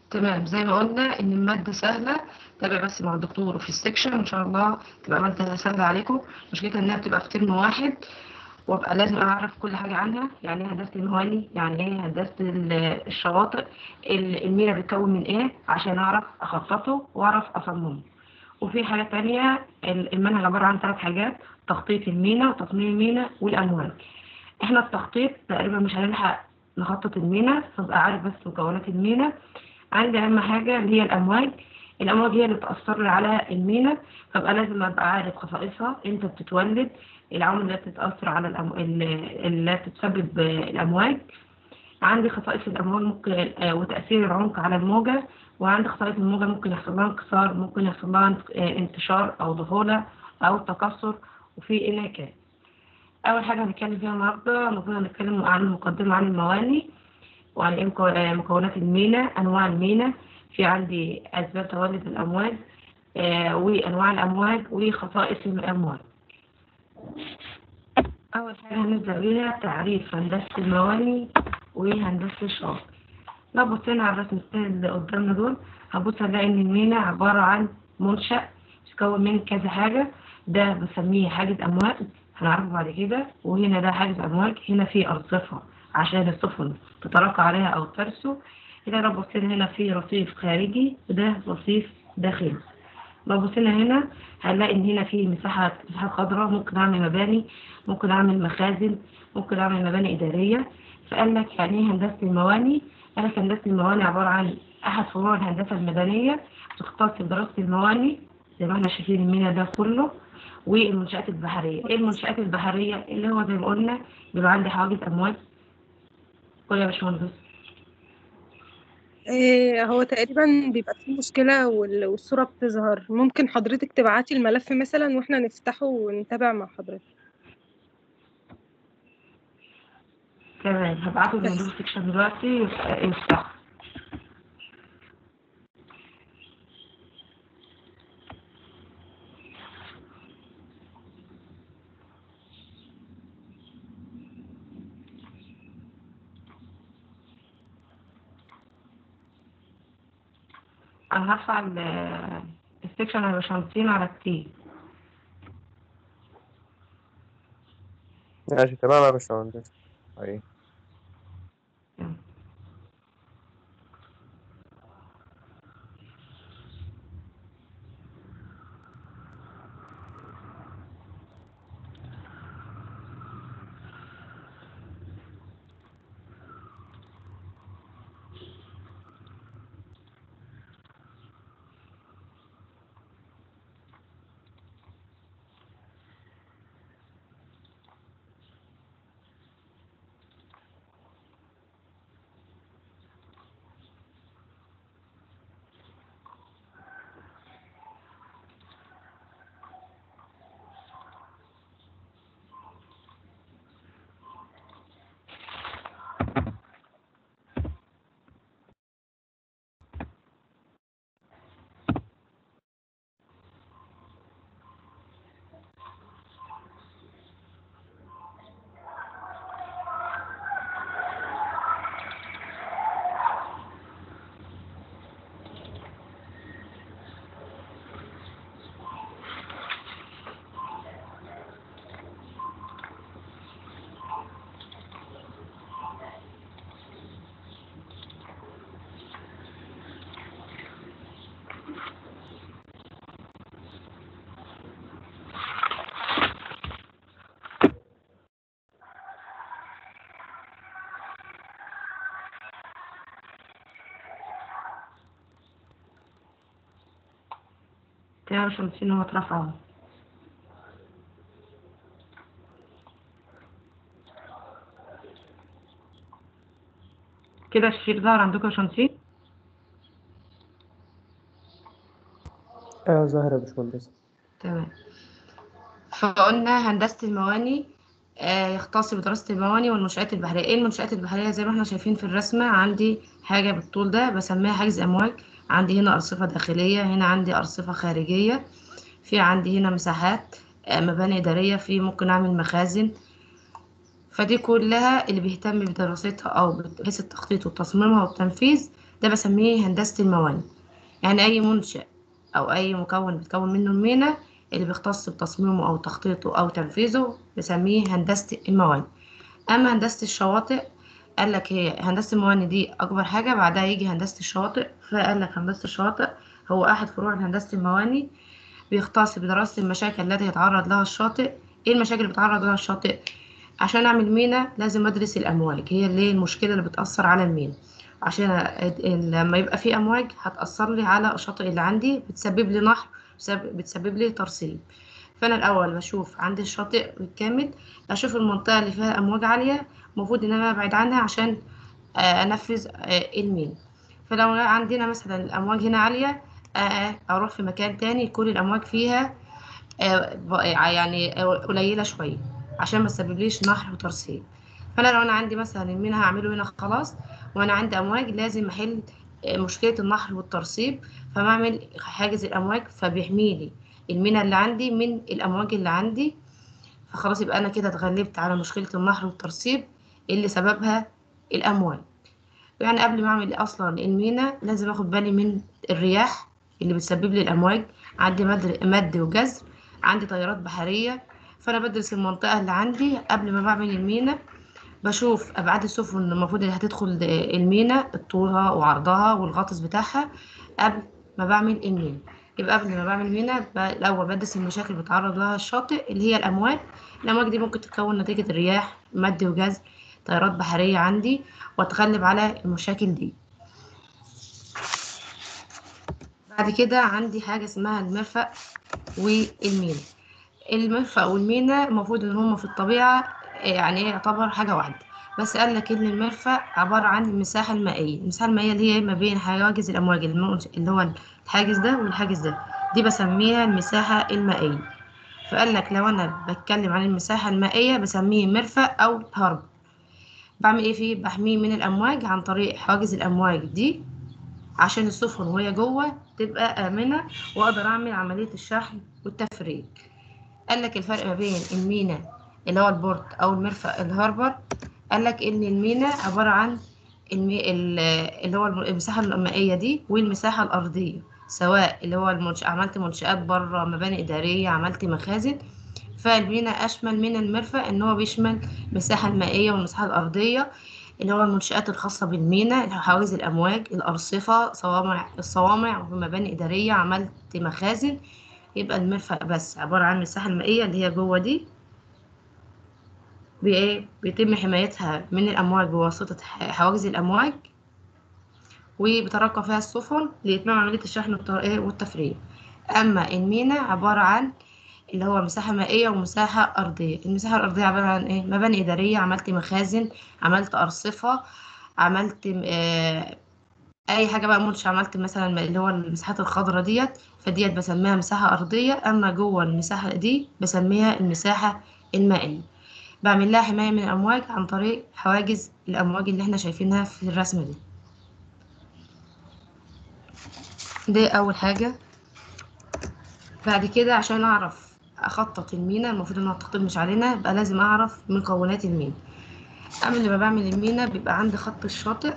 تمام، زي ما قلنا ان الماده سهله. تابع بس مع الدكتور وفي السكشن ان شاء الله تبقى ماده سهله عليكم. مشكلتها انها بتبقى في ترم واحد، وابقى لازم اعرف كل حاجه عنها. يعني ايه هندسه المواني، يعني ايه هندسه الشواطئ، المينا بتكون من ايه، عشان اعرف اخططه واعرف اصممه. وفي حاجه تانية، المنهج عباره عن 3 حاجات: تخطيط المينا وتصميم المينا والامواج. احنا التخطيط تقريبا مش هنلحق نخطط المينا، فبقى عارف بس مكونات المينا. عندي اهم حاجه اللي هي الامواج. الامواج هي اللي بتاثر لي على المينا، فبقى لازم ابقى عارف خصائصها، امتى بتتولد، العوامل اللي بتتاثر على اللي بتسبب الامواج. عندي خصائص الامواج ممكن وتاثير العمق على الموجه. وعندي خصائص الموجه ممكن يحصل لها انكسار، ممكن يحصل لها انتشار او ضفوله او تكسر، وفي انعكاس. اول حاجه هنتكلم فيها النهارده المفروض هنتكلم عن مقدمه عن المواني، وعن إيه مكونات المينا، أنواع المينا. في عندي أسباب تولد الأمواج، وأنواع الأمواج وخصائص الأمواج. أول حاجة هنبدأ بيها تعريف هندسة المواني وهندسة الشاطئ. لو بصينا على الرسم الثاني اللي قدامنا دول، هنبص هنلاقي إن المينا عبارة عن منشأ بيتكون من كذا حاجة. ده بسميه حاجز أمواج، هنعرفه بعد كده. وهنا ده حاجز أمواج، هنا في أرصفة عشان السفن تتراكى عليها أو ترسو. هنا لو بصينا هنا في رصيف خارجي وده رصيف داخلي. لو بصينا هنا هنلاقي إن هنا في مساحات خضراء، ممكن أعمل مباني، ممكن أعمل مخازن، ممكن أعمل مباني إدارية. فقال لك يعني إيه هندسة المواني؟ قال لك هندسة المواني عبارة عن أحد فروع الهندسة المدنية، تختص بدراسة المواني زي ما احنا شايفين المينا ده كله. والمنشآت البحرية، إيه المنشآت البحرية؟ اللي هو زي ما قلنا بيبقى عندي حواجز أمواج. قول يا باشمهندس. هو تقريبا بيبقى فيه مشكلة والصورة بتظهر. ممكن حضرتك تبعتي الملف مثلا واحنا نفتحه ونتابع مع حضرتك. تمام، هبعته للمدير سيكشن دلوقتي يفتح. أنا هرفع السيكشن يا باشمهندسين على التيم. ماشي تمام يا باشمهندس. أيوة. يا باشمهندسين هو اترفع. كده الشير ظهر عندكم يا باشمهندسين؟ أيوة ظاهر يا باشمهندس. تمام. فقلنا هندسة المواني يختص بدراسة المواني والمنشآت البحرية. ايه المنشآت البحرية؟ زي ما احنا شايفين في الرسمة، عندي حاجة بالطول ده بسميها حاجز أمواج. عندي هنا أرصفة داخلية، هنا عندي أرصفة خارجية، في عندي هنا مساحات مباني إدارية، في ممكن أعمل مخازن. فدي كلها اللي بيهتم بدراستها أو بحيث التخطيط وتصميمها والتنفيذ ده بسميه هندسة الموانئ. يعني أي منشأ أو أي مكون بيتكون منه المينا اللي بيختص بتصميمه أو تخطيطه أو تنفيذه بسميه هندسة الموانئ. أما هندسة الشواطئ قال لك هي هندسة الموانئ دي أكبر حاجة، بعدها يجي هندسة الشواطئ. فقال لك هندسة الشواطئ هو أحد فروع هندسة الموانئ، بيختص بدراسة المشاكل التي يتعرض لها الشاطئ. ايه المشاكل اللي بيتعرض لها الشاطئ؟ عشان اعمل مينا لازم ادرس الامواج، هي اللي هي المشكلة اللي بتأثر على المينا. عشان لما يبقى في امواج هتأثر لي على الشاطئ اللي عندي، بتسبب لي نحر، بتسبب لي ترسيب. فانا الاول بشوف عندي الشاطئ بالكامل، اشوف المنطقة اللي فيها امواج عالية المفروض ان انا ابعد عنها عشان انفذ المينا. فلو عندنا مثلا الامواج هنا عالية، اروح في مكان تاني يكون الامواج فيها يعني قليلة شوية عشان ما تسببليش نحر وترسيب. فانا لو انا عندي مثلا المينا هعمله هنا خلاص، وانا عندي امواج لازم احل مشكلة النحر والترسيب، فبعمل حاجز الامواج فبيحميلي المينا اللي عندي من الامواج اللي عندي. فخلاص يبقى انا كده اتغلبت على مشكلة النحر والترسيب اللي سببها الامواج. يعني قبل ما اعمل اصلا المينا لازم اخد بالي من الرياح اللي بتسبب لي الامواج. عندي مد وجزر، عندي تيارات بحريه. فانا بدرس المنطقه اللي عندي قبل ما بعمل المينا، بشوف ابعاد السفن المفروض اللي هتدخل المينا، طولها وعرضها والغطس بتاعها قبل ما بعمل المينا. يبقى قبل ما بعمل المينا الاول بدرس المشاكل اللي بيتعرض لها الشاطئ اللي هي الامواج. الامواج دي ممكن تتكون نتيجه الرياح، مد وجزر، تيارات بحريه عندي، واتغلب على المشاكل دي. بعد كده عندي حاجة اسمها المرفأ والمينا. المرفأ والمينا المفروض ان هما في الطبيعة يعني يعتبر حاجة واحدة، بس قال لك ان المرفأ عبارة عن المساحة المائية. المساحة المائية اللي هي ما بين حواجز الأمواج، اللي هو الحاجز ده والحاجز ده، دي بسميها المساحة المائية. فقال لك لو انا بتكلم عن المساحة المائية بسميه مرفأ او هرب. بعمل ايه فيه؟ بحميه من الأمواج عن طريق حواجز الأمواج دي عشان السفن وهي جوه تبقى آمنة، وأقدر أعمل عملية الشحن والتفريغ. قال لك الفرق ما بين المينا اللي هو البورت أو المرفأ الهاربر، قال لك إن المينا عبارة عن اللي هو المساحة المائية دي والمساحة الأرضية، سواء اللي هو عملت منشآت بره، مباني إدارية، عملت مخازن. فالمينا أشمل من المرفأ إن هو بيشمل المساحة المائية والمساحة الأرضية، اللي هو المنشآت الخاصة بالمينا، حواجز الأمواج، الأرصفة، الصوامع ومباني إدارية، عملت مخازن. يبقى المرفأ بس عبارة عن المساحة المائية اللي هي جوه دي، بيتم حمايتها من الأمواج بواسطة حواجز الأمواج، وبترقى فيها السفن لإتمام عملية الشحن والتفريغ. أما المينا عبارة عن اللي هو مساحة مائية ومساحة أرضية. المساحة الأرضية عبارة عن مباني إدارية، عملت مخازن، عملت أرصفة، عملت أي حاجة بقى منشأ، عملت مثلا اللي هو المساحات الخضراء ديت، فديت بسميها مساحة أرضية. أما جوه المساحة دي بسميها المساحة المائية. بعمل لها حماية من الأمواج عن طريق حواجز الأمواج اللي احنا شايفينها في الرسمة دي أول حاجة. بعد كده عشان أعرف أخطط المينا، المفروض إنها التخطيط مش علينا، يبقى لازم أعرف مكونات المينا. قبل ما بعمل المينا بيبقى عندي خط الشاطئ.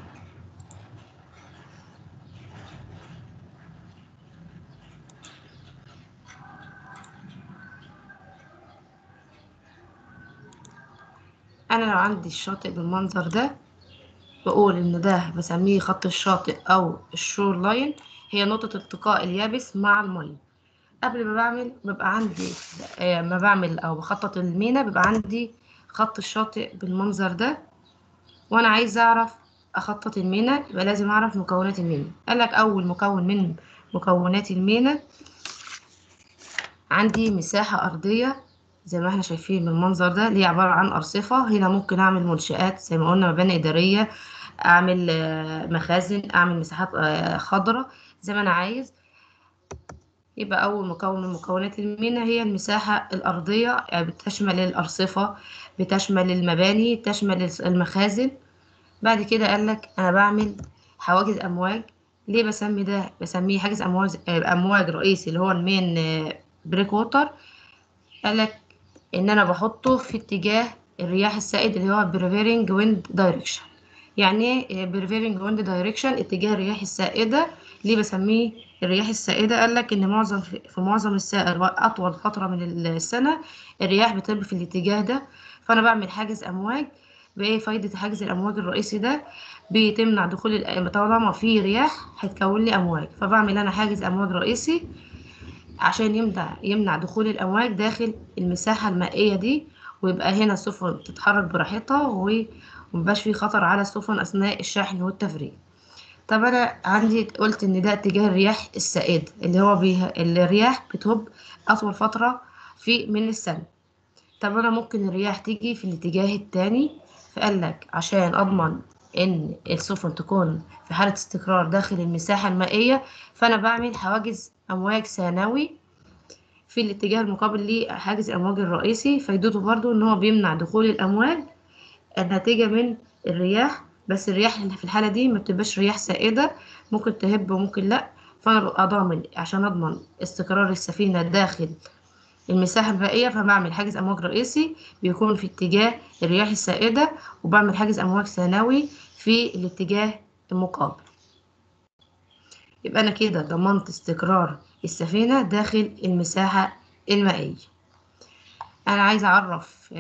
أنا لو عندي الشاطئ بالمنظر ده بقول إن ده بسميه خط الشاطئ أو الشور لاين، هي نقطة التقاء اليابس مع المية. قبل ما بعمل بيبقى عندي ما بعمل أو بخطط المينا بيبقى عندي خط الشاطئ بالمنظر ده. وأنا عايزة أعرف أخطط المينا يبقى لازم أعرف مكونات المينا. قالك أول مكون من مكونات المينا عندي مساحة أرضية زي ما احنا شايفين بالمنظر ده، اللي هي عبارة عن أرصفة. هنا ممكن أعمل منشآت زي ما قلنا، مباني إدارية، أعمل مخازن، أعمل مساحات خضراء زي ما أنا عايز. يبقى أول مكون من مكونات المينا هي المساحة الأرضية، يعني بتشمل الأرصفة، بتشمل المباني، تشمل المخازن. بعد كده قالك أنا بعمل حواجز أمواج. ليه بسمي ده؟ بسميه حاجز أمواج رئيسي اللي هو المين بريك ووتر. قالك إن أنا بحطه في اتجاه الرياح السائد اللي هو prevailing wind direction. يعني ايه prevailing wind direction؟ اتجاه الرياح السائدة. ليه بسميه الرياح السائدة؟ قال لك ان في معظم اطول فترة من السنة الرياح بتلف في الاتجاه ده. فانا بعمل حاجز امواج. بايه فايدة حاجز الامواج الرئيسي ده؟ بتمنع دخول طالما في رياح هتكون لي امواج، فبعمل انا حاجز امواج رئيسي عشان يمنع دخول الامواج داخل المساحة المائية دي، ويبقى هنا السفن تتحرك براحتها ومبقاش في خطر على السفن اثناء الشحن والتفريغ. طب انا عندي قلت ان ده اتجاه الرياح السائد اللي هو الرياح بتهب اطول فترة من السنة. طب انا ممكن الرياح تيجي في الاتجاه التاني. فقال لك عشان اضمن ان السفن تكون في حالة استقرار داخل المساحة المائية، فانا بعمل حواجز امواج ثانوي في الاتجاه المقابل لحاجز الامواج الرئيسي. فايدته برضو ان هو بيمنع دخول الامواج الناتجة من الرياح، بس الرياح في الحالة دي ما بتبقاش رياح سائدة، ممكن تهب وممكن لا. فأنا ببقى ضامن عشان أضمن استقرار السفينة داخل المساحة المائية، فبعمل حاجز أمواج رئيسي بيكون في اتجاه الرياح السائدة، وبعمل حاجز أمواج ثانوي في الاتجاه المقابل. يبقى أنا كده ضمنت استقرار السفينة داخل المساحة المائية. أنا عايزة أعرف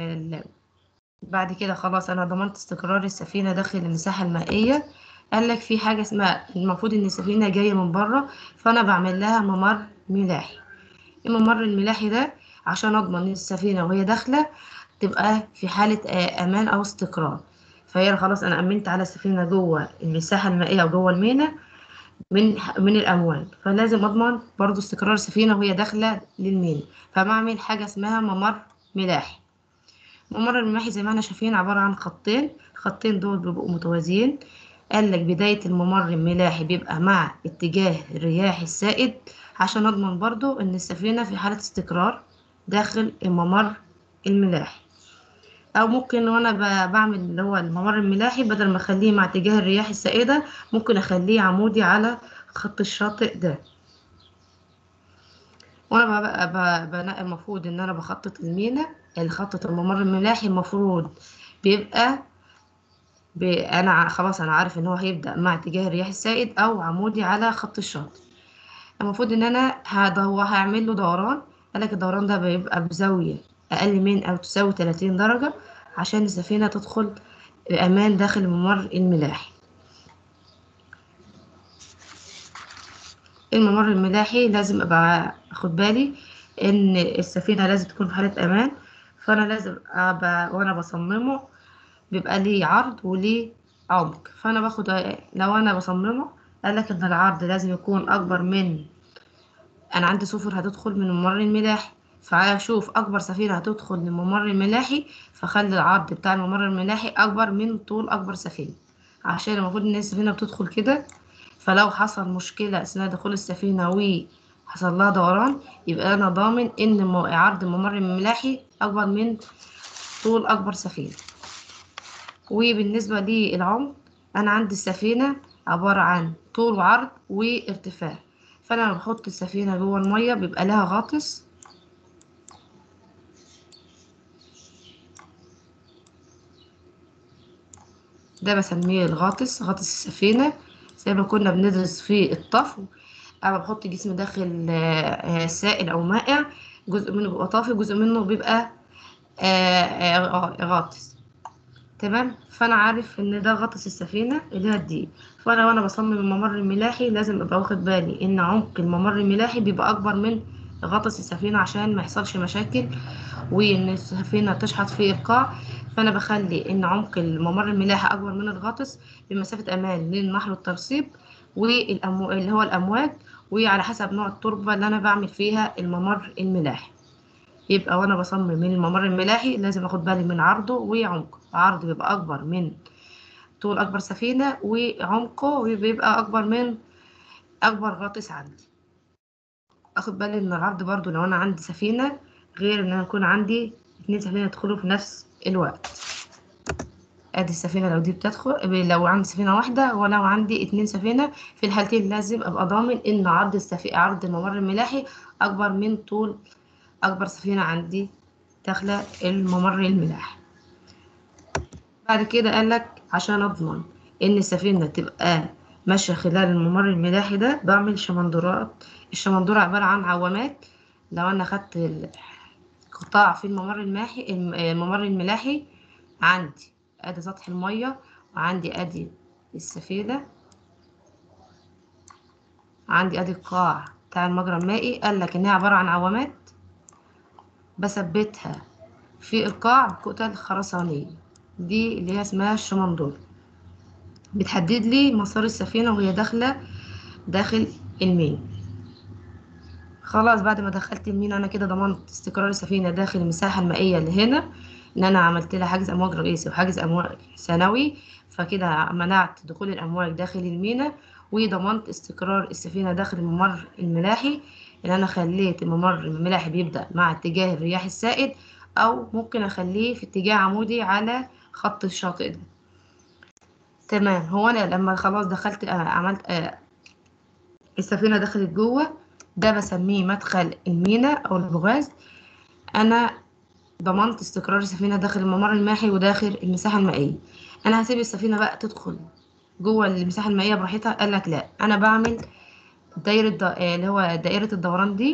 بعد كده خلاص انا ضمنت استقرار السفينه داخل المساحه المائيه. قال لك في حاجه اسمها المفروض ان السفينه جايه من بره، فانا بعمل لها ممر ملاحي. الممر الملاحي ده عشان اضمن ان السفينه وهي داخله تبقى في حاله امان او استقرار. فهي خلاص انا امنت على السفينه جوه المساحه المائيه وجوه الميناء من الامواج، فلازم اضمن برضو استقرار السفينه وهي داخله للميناء. فبعمل حاجه اسمها ممر ملاحي. ممر الملاحي زي ما احنا شايفين عبارة عن خطين، الخطين دول بيبقوا متوازيين. قال لك بداية الممر الملاحي بيبقى مع اتجاه الرياح السائد عشان اضمن برضو ان السفينة في حالة استقرار داخل الممر الملاحي. او ممكن وانا بعمل اللي هو الممر الملاحي بدل ما اخليه مع اتجاه الرياح السائدة ممكن اخليه عمودي على خط الشاطئ ده. وانا المفروض ان انا بخطط الميناء، الخطط الممر الملاحي المفروض بيبقى انا خلاص انا عارف ان هو هيبدأ مع اتجاه الرياح السائد او عمودي على خط الشاطئ. المفروض ان انا هعمل له دوران. قالك الدوران ده بيبقى بزاوية اقل من او تساوي 30 درجة عشان السفينة تدخل بامان داخل الممر الملاحي. الممر الملاحي لازم ابقى اخد بالي ان السفينة لازم تكون في حالة امان. فانا لازم وانا بصممه بيبقى ليه عرض وليه عمق. فانا باخد لو انا بصممه قالك ان العرض لازم يكون اكبر من، انا عندي سفن هتدخل من الممر الملاحي، فاشوف اكبر سفينة هتدخل من الممر الملاحي فخلي العرض بتاع الممر الملاحي اكبر من طول اكبر سفينة، عشان المفروض ان السفينة بتدخل كده. فلو حصل مشكلة اثناء دخول السفينة وحصل لها دوران يبقى انا ضامن ان عرض الممر الملاحي اكبر من طول اكبر سفينة. وبالنسبة للعمق أنا عندي السفينة عبارة عن طول وعرض وارتفاع. فأنا لما بحط السفينة جوه المية بيبقى لها غاطس. ده بسميه الغاطس، غاطس السفينة، زي ما كنا بندرس في الطفو. أنا بحط جسم داخل سائل أو مائع، جزء منه بيبقى طافي جزء منه بيبقى غاطس. تمام. فانا عارف ان ده غطس السفينه اللي هي الدي. فانا وانا بصمم الممر الملاحي لازم ابقى واخد بالي ان عمق الممر الملاحي بيبقى اكبر من غطس السفينه عشان ما يحصلش مشاكل وان السفينه تشحط في القاع. فانا بخلي ان عمق الممر الملاحي اكبر من الغطس بمسافه امان للنحر والترسيب اللي هو الامواج، وعلى حسب نوع التربه اللي انا بعمل فيها الممر الملاحي. يبقى وانا بصمم من الممر الملاحي لازم اخد بالي من عرضه وعمقه. عرضه بيبقى اكبر من طول اكبر سفينة، وعمقه بيبقى اكبر من اكبر غاطس عندي. اخد بالي ان العرض برضو لو انا عندي سفينة غير ان انا يكون عندي 2 سفينة يدخلوا في نفس الوقت. ادي السفينة لو دي بتدخل، لو عندي سفينة واحدة ولو عندي 2 سفينة، في الحالتين لازم ابقى ضامن ان عرض الممر الملاحي اكبر من طول اكبر سفينة عندي داخلة الممر الملاحي. بعد كده قالك عشان اضمن إن السفينة تبقى ماشية خلال الممر الملاحي ده بعمل شمندورات. الشمندورة عبارة عن عوامات. لو أنا خدت قطاع في الممر الملاحي، عندي ادي سطح المية، وعندي ادي السفينة، عندي ادي القاع بتاع المجرى المائي. قالك انها عبارة عن عوامات بثبتها في القاع بكتل خرسانية، دي اللي هي اسمها الشمندور. بتحدد لي مسار السفينة وهي داخل المينا. خلاص بعد ما دخلت المينا انا كده ضمنت استقرار السفينة داخل المساحة المائية اللي هنا، ان انا عملت لها حاجز امواج رئيسي وحاجز امواج ثانوي، فكده منعت دخول الامواج داخل المينا، وضمنت استقرار السفينة داخل الممر الملاحي. ان انا خليت الممر الملاحي بيبدأ مع اتجاه الرياح السائد، او ممكن اخليه في اتجاه عمودي على خط الشاطئ ده. تمام. هو انا لما خلاص دخلت عملت السفينة دخلت جوه، ده بسميه مدخل المينا او البوغاز. انا ضمنت استقرار السفينة داخل الممر المائي وداخل المساحة المائية. انا هسيب السفينة بقى تدخل جوه المساحة المائية براحتها؟ قال لك لا، انا بعمل اللي هو دائرة الدوران دي.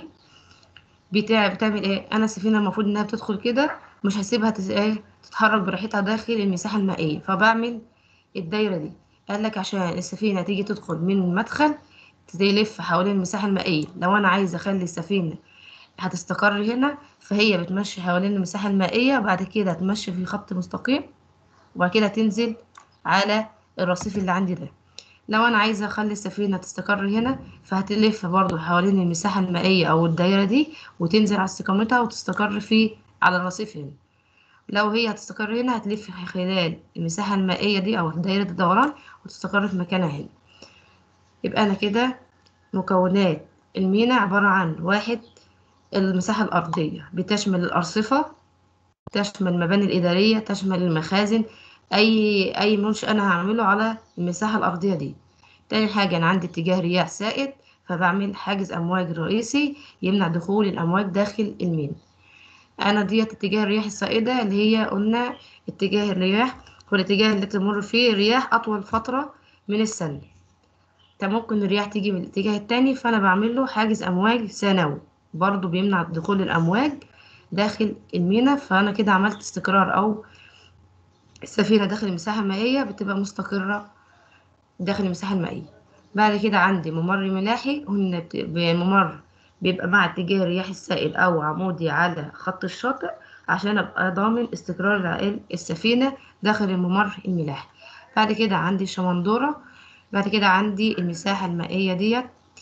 بتعمل ايه؟ انا السفينة المفروض انها بتدخل كده، مش هسيبها تتحرك براحتها داخل المساحة المائية، فبعمل الدايرة دي. قال لك عشان السفينة تيجي تدخل من المدخل تلف حوالين المساحة المائية. لو انا عايزة اخلي السفينة هتستقر هنا، فهي بتمشي حوالين المساحة المائية، بعد كده تمشي في خط مستقيم، وبعد كده تنزل على الرصيف اللي عندي ده. لو انا عايزة اخلي السفينة تستقر هنا، فهتلف برضو حوالين المساحة المائية او الدايرة دي، وتنزل على استقامتها وتستقر على الرصيف هنا. لو هي هتستقر هنا، هتلف خلال المساحة المائية دي او دايرة الدوران، وتستقر في مكانها هنا. يبقى انا كده مكونات المينا عبارة عن: واحد، المساحة الأرضية بتشمل الأرصفة، تشمل المباني الإدارية، تشمل المخازن، أي منشأ أنا هعمله على المساحة الأرضية دي. تاني حاجة، أنا عندي اتجاه رياح سائد، فبعمل حاجز أمواج رئيسي يمنع دخول الأمواج داخل المينا. أنا ديت اتجاه الرياح السائدة، اللي هي قلنا اتجاه الرياح هو الاتجاه اللي تمر فيه الرياح أطول فترة من السنة. ممكن الرياح تيجي من الاتجاه التاني، فأنا بعمل له حاجز أمواج ثانوي برضو بيمنع دخول الأمواج داخل المينا. فأنا كده عملت استقرار، أو السفينة داخل المساحة المائية بتبقى مستقرة داخل المساحة المائية. بعد كده عندي ممر ملاحي، ممر بيبقى مع اتجاه الرياح السائد أو عمودي على خط الشاطئ، عشان أبقى ضامن استقرار السفينة داخل الممر الملاحي. بعد كده عندي شمندورة. بعد كده عندي المساحة المائية ديت.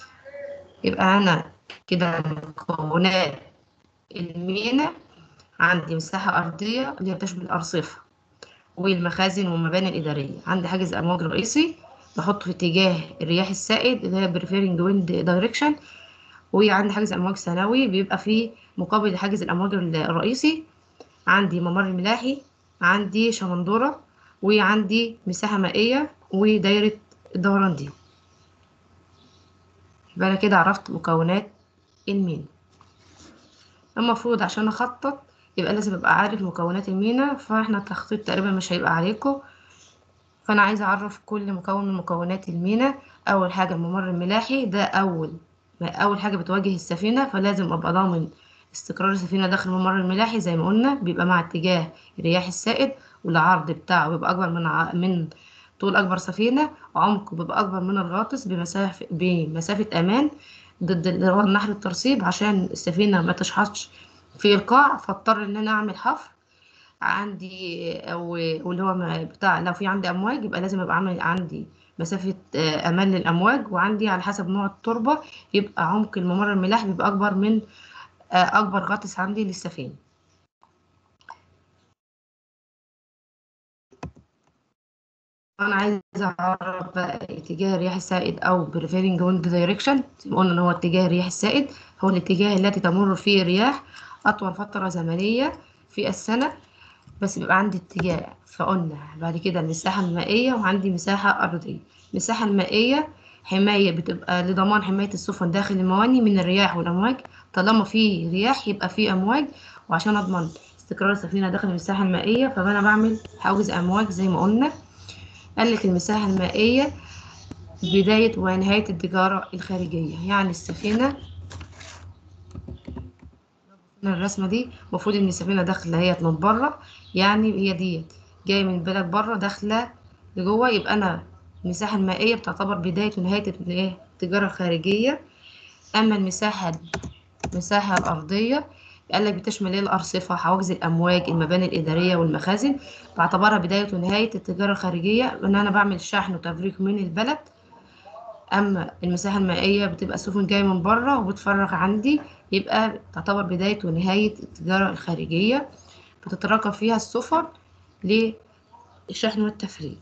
يبقى أنا كده مكونات المينا: عندي مساحة أرضية اللي هي بتشمل الأرصفة والمخازن والمباني الإدارية، عندي حاجز أمواج رئيسي بحطه في اتجاه الرياح السائد اللي هي preferring wind direction، وعندي حاجز أمواج ثانوي بيبقى فيه مقابل حاجز الأمواج الرئيسي. عندي ممر ملاحي، عندي شمندورة، وعندي مساحة مائية ودايرة الدوران دي. يبقى أنا كده عرفت مكونات المينا. المفروض عشان أخطط يبقى لازم أبقى عارف مكونات المينا، فاحنا التخطيط تقريبا مش هيبقى عليكم، فأنا عايزة أعرف كل مكون من مكونات المينا. أول حاجة الممر الملاحي، ده أول حاجة بتواجه السفينة، فلازم أبقى ضامن استقرار السفينة داخل الممر الملاحي. زي ما قلنا بيبقى مع اتجاه الرياح السائد، والعرض بتاعه بيبقى أكبر من طول أكبر سفينة، وعمقه بيبقى أكبر من الغاطس بمسافة أمان ضد اللي هو النحر الترسيب، عشان السفينة ما تشحطش في القاع، فاضطر إن أنا أعمل حفر عندي، أو واللي هو بتاع لو في عندي أمواج يبقى لازم يبقى عندي مسافة أمان للأمواج، وعندي على حسب نوع التربة يبقى عمق الممر الملاحي بيبقى أكبر من أكبر غطس عندي للسفينة. أنا عايزة أعرف بقى اتجاه الرياح السائد أو prevailing wind direction. زي ما قلنا إن هو اتجاه الرياح السائد هو الاتجاه التي تمر فيه الرياح أطول فترة زمنية في السنة، بس بيبقى عندي اتجاه. فقلنا بعد كده المساحة المائية، وعندي مساحة أرضية. المساحة المائية حماية، بتبقى لضمان حماية السفن داخل المواني من الرياح والأمواج. طالما في رياح يبقى في أمواج، وعشان أضمن استقرار السفينة داخل المساحة المائية فأنا بعمل حواجز أمواج زي ما قلنا. قال لك المساحة المائية بداية ونهاية التجارة الخارجية. يعني السفينة من الرسمة دي المفروض ان السفينة داخلة هي من بره، يعني هي ديت جاية من بلد بره داخلة لجوه، يبقى انا المساحة المائية بتعتبر بداية ونهاية التجارة الخارجية. اما المساحة الأرضية قال لك بتشمل ايه؟ الأرصفة، حواجز الأمواج، المباني الإدارية والمخازن، بعتبرها بداية ونهاية التجارة الخارجية، إن أنا بعمل شحن وتفريغ من البلد. أما المساحة المائية بتبقى سفن جاية من بره وبتفرغ عندي، يبقى تعتبر بداية ونهاية التجارة الخارجية، بتتراكم فيها السفن للشحن والتفريغ.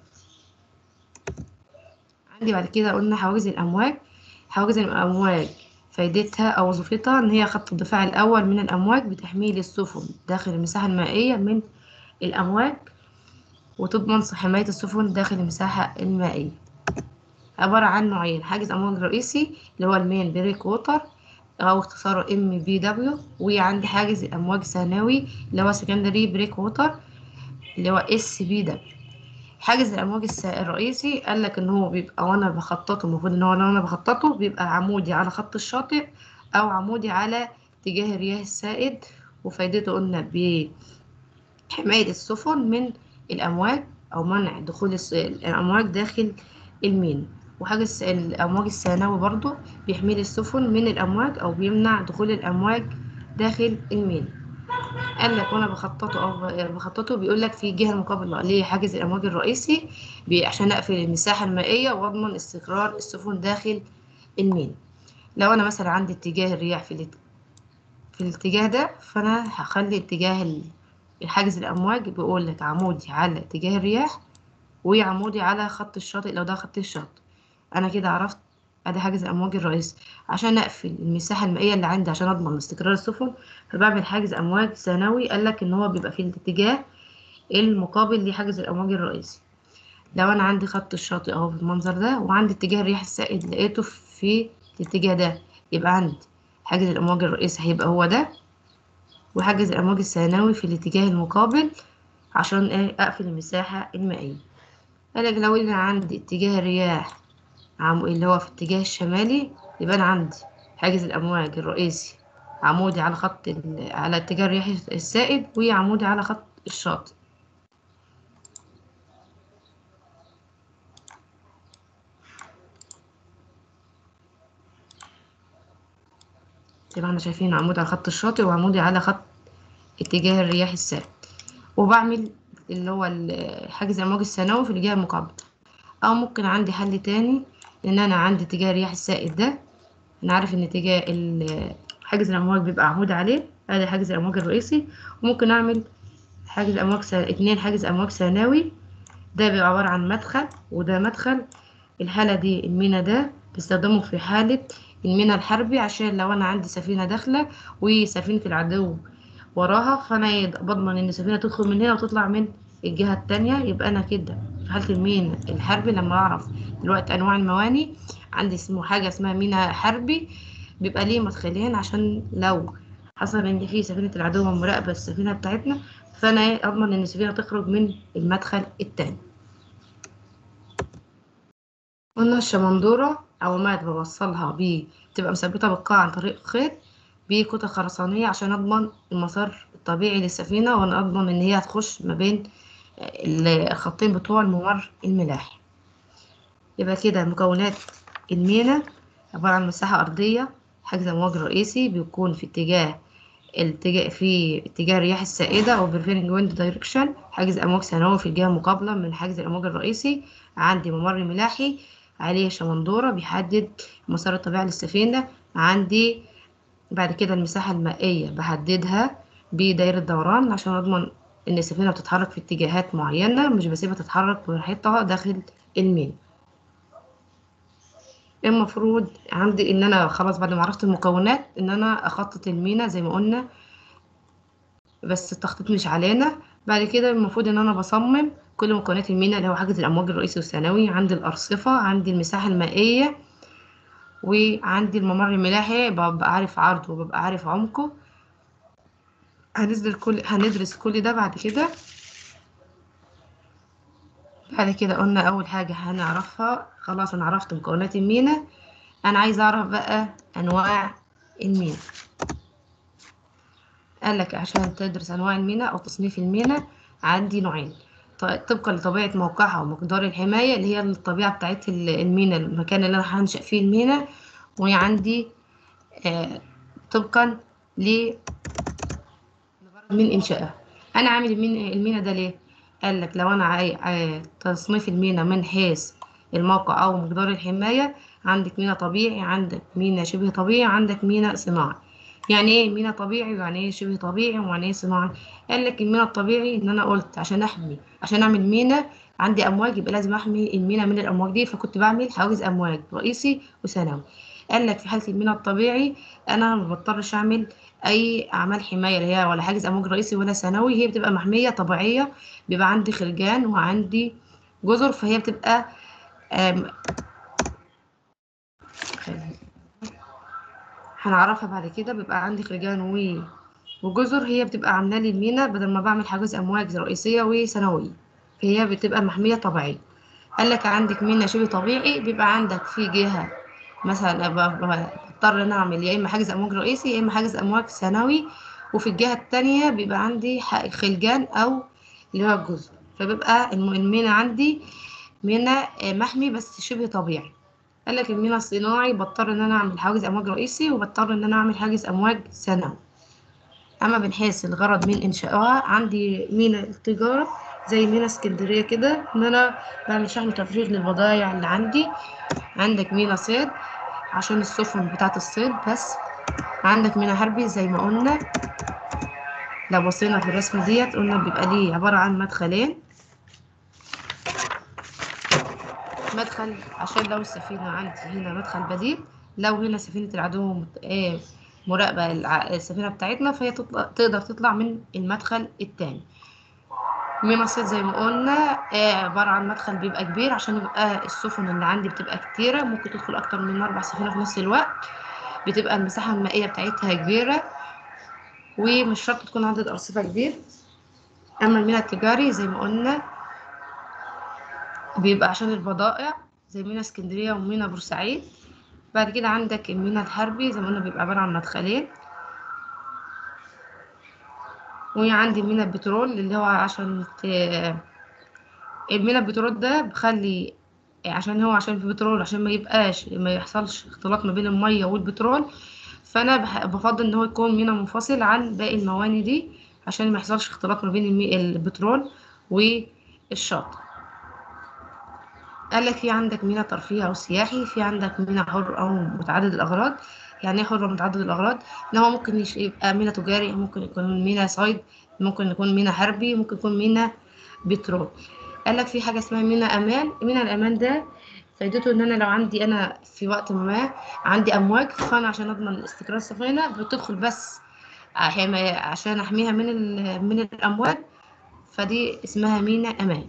عندي بعد كده قلنا حواجز الأمواج. حواجز الأمواج فايدتها أو وظيفتها إن هي خط الدفاع الأول من الأمواج، بتحميل السفن داخل المساحة المائية من الأمواج، وتضمن حماية السفن داخل المساحة المائية. عبارة عن نوعين: حاجز أمواج رئيسي اللي هو المين بريك ووتر أو اختصاره MBW، وعندي حاجز الأمواج ثانوي اللي هو سكندري بريك ووتر اللي هو SBW. حاجز الأمواج الرئيسي قال لك إن هو بيبقى وأنا بخططه، المفروض إن هو لو أنا بخططه بيبقى عمودي على خط الشاطئ أو عمودي على اتجاه الرياح السائد، وفايدته قلنا بحماية السفن من الأمواج أو منع دخول الأمواج داخل المينا. وحاجز الأمواج الثانوي برضو بيحمي السفن من الأمواج أو بيمنع دخول الأمواج داخل المينا. قال لك وانا بخططه بيقول لك في جهه مقابله لحاجز الامواج الرئيسي عشان اقفل المساحه المائيه واضمن استقرار السفن داخل المينا. لو انا مثلا عندي اتجاه الرياح في الاتجاه ده، فانا هخلي اتجاه الحاجز الامواج بيقول لك عمودي على اتجاه الرياح وعمودي على خط الشاطئ لو ده خط الشاطئ. انا كده عرفت ادي حاجز الامواج الرئيسي. عشان اقفل المساحه المائيه اللي عندي عشان اضمن استقرار السفن، فبعمل حاجز امواج ثانوي. قال لك ان هو بيبقى في الاتجاه المقابل لحاجز الامواج الرئيسي. لو انا عندي خط الشاطئ اهو بالمنظر ده، وعندي اتجاه الرياح السائد لقيته في الاتجاه ده، يبقى عندي حاجز الامواج الرئيسي هيبقى هو ده، وحاجز الامواج الثانوي في الاتجاه المقابل عشان اقفل المساحه المائيه. قال لك لو انا عندي اتجاه الرياح اللي هو في الاتجاه الشمالي، يبقى أنا عندي حاجز الأمواج الرئيسي عمودي على على اتجاه الرياح السائد، وعمودي على خط الشاطئ. زي ما احنا شايفين عمودي على خط الشاطئ وعمودي على خط اتجاه الرياح السائد. وبعمل اللي هو حاجز الأمواج الثانوي في الجهة المقابلة. أو ممكن عندي حل تاني، إن أنا عندي اتجاه الرياح السائد ده، أنا عارف إن اتجاه حاجز الأمواج بيبقى عمودي عليه، ادي حاجز الأمواج الرئيسي. وممكن أعمل حاجز أمواج اتنين حاجز أمواج ثانوي، ده بيبقى عبارة عن مدخل وده مدخل. الحالة دي المينا ده بيستخدمه في حالة المينا الحربي، عشان لو أنا عندي سفينة داخلة وسفينة العدو وراها، فأنا بضمن إن السفينة تدخل من هنا وتطلع من الجهة التانية. يبقى أنا كده في حالة المينا الحربي لما أعرف دلوقتي أنواع المواني، عندي حاجة اسمها مينا حربي، بيبقى ليه مدخلين عشان لو حصل إن في سفينة العدو مراقبة السفينة بتاعتنا، فأنا أضمن إن السفينة تخرج من المدخل التاني. قلنا الشمندورة عوامات بوصلها بتبقى مثبتة بالقاع عن طريق خيط بكتل خرسانية عشان أضمن المسار الطبيعي للسفينة، وأنا أضمن إن هي هتخش ما بين الخطين بتوع الممر الملاحي. يبقى كده مكونات المينا عبارة عن مساحة أرضية، حاجز أمواج رئيسي بيكون في اتجاه الرياح السائدة أو prevailing wind direction، حاجز أمواج ثانوي في الجهة المقابلة من حاجز الأمواج الرئيسي. عندي ممر ملاحي عليه شمندورة بيحدد المسار الطبيعي للسفينة. عندي بعد كده المساحة المائية بحددها بدايرة دوران عشان أضمن إن السفينة بتتحرك في اتجاهات معينة، مش بسيبها تتحرك براحتها داخل المينا. المفروض عندي إن أنا خلاص بعد ما عرفت المكونات إن أنا أخطط المينا زي ما قلنا، بس التخطيط مش علينا. بعد كده المفروض ان انا بصمم كل مكونات المينا اللي هو حاجز الامواج الرئيسي والثانوي. عندي الارصفه، عندي المساحه المائيه، وعندي الممر الملاحي ببقى عارف عرضه وببقى عارف عمقه. هندرس كل ده بعد كده. بعد كده قلنا اول حاجه هنعرفها، خلاص انا عرفت مكونات المينا، انا عايزه اعرف بقى انواع المينا. قال لك عشان تدرس انواع المينا او تصنيف المينا عندي نوعين، طبقا لطبيعه موقعها ومقدار الحمايه اللي هي الطبيعه بتاعت المينا، المكان اللي انا هنشأ فيه المينا، وعندي آه طبقا ل من انشائها. انا عامل المينا ده ليه؟ قال لك لو انا تصنيف المينا من حيث الموقع او مقدار الحمايه، عندك مينا طبيعي، عندك مينا شبه طبيعي، عندك مينا صناعي. يعني ايه مينا طبيعي ويعني ايه شبه طبيعي ويعني ايه صناعي؟ قال لك المينا الطبيعي ان انا قلت عشان اعمل مينا عندي امواج، يبقى لازم احمي المينا من الامواج دي، فكنت بعمل حواجز امواج رئيسي وثانوي. قال لك في حاله المينا الطبيعي انا ما بضطرش اعمل اي اعمال حمايه اللي هي ولا حاجز امواج رئيسي ولا ثانوي، هي بتبقى محميه طبيعيه، بيبقى عندي خلجان وعندي جزر، فهي بتبقى آم، هنعرفها بعد كده. بيبقى عندي خلجان وجزر، هي بتبقى عامله لي المينا بدل ما بعمل حاجز امواج رئيسيه وثانويه، فهي بتبقى محميه طبيعيه. قال لك عندك مينا شبه طبيعي، بيبقى عندك في جهه مثلا بضطر ان أنا اعمل يا اما حاجز امواج رئيسي يا اما حاجز امواج ثانوي، وفي الجهه التانية بيبقى عندي خلجان او اللي هو الجزر، فبيبقى المينا عندي مينا محمي بس شبه طبيعي. قال لك المينا الصناعي بضطر ان انا اعمل حاجز امواج رئيسي وبضطر ان انا اعمل حاجز امواج ثانوي. اما من حيث الغرض من انشائها، عندي مينا التجاره زي مينا اسكندريه كده، ان انا بعمل شحن تفريغ للبضائع اللي عندي. عندك مينا صيد عشان السفن بتاعه الصيد بس. عندك مينا حربي زي ما قلنا، لو بصينا في الرسمه ديت قلنا بيبقى ليه عباره عن مدخلين، مدخل عشان لو السفينه عندي هنا مدخل بديل، لو هنا سفينه العدو مراقبه السفينه بتاعتنا، فهي تقدر تطلع من المدخل التاني. مينا الصيد زي ما قلنا عبارة عن مدخل بيبقى كبير عشان يبقى السفن اللي عندي بتبقى كتيرة، ممكن تدخل أكتر من 4 سفينة في نفس الوقت، بتبقى المساحة المائية بتاعتها كبيرة ومش شرط تكون عدد أرصفة كبير. أما المينا التجاري زي ما قلنا بيبقى عشان البضائع زي مينا اسكندرية ومينا بورسعيد. بعد كده عندك المينا الحربي زي ما قلنا بيبقى عبارة عن مدخلين. وعندي مينا البترول اللي هو عشان المينا البترول ده بخلي عشان في بترول، عشان ما يحصلش اختلاط ما بين المية والبترول، فانا بفضل ان هو يكون مينا منفصل عن باقي المواني دي عشان ما يحصلش اختلاط ما بين البترول والشاطئ. قال لك في عندك مينا ترفيهي او سياحي، في عندك مينا حر او متعدد الاغراض. يعني ايه حر ومتعدد الاغراض؟ ان هو ممكن يبقى مينا تجاري، ممكن يكون مينا صيد، ممكن يكون مينا حربي، ممكن يكون مينا بترول. قال لك في حاجه اسمها مينا امان. مينا الامان ده فايدته ان انا لو عندي انا في وقت ما عندي امواج، فانا عشان اضمن استقرار السفينه بتدخل بس عشان احميها من الامواج، فدي اسمها مينا امان،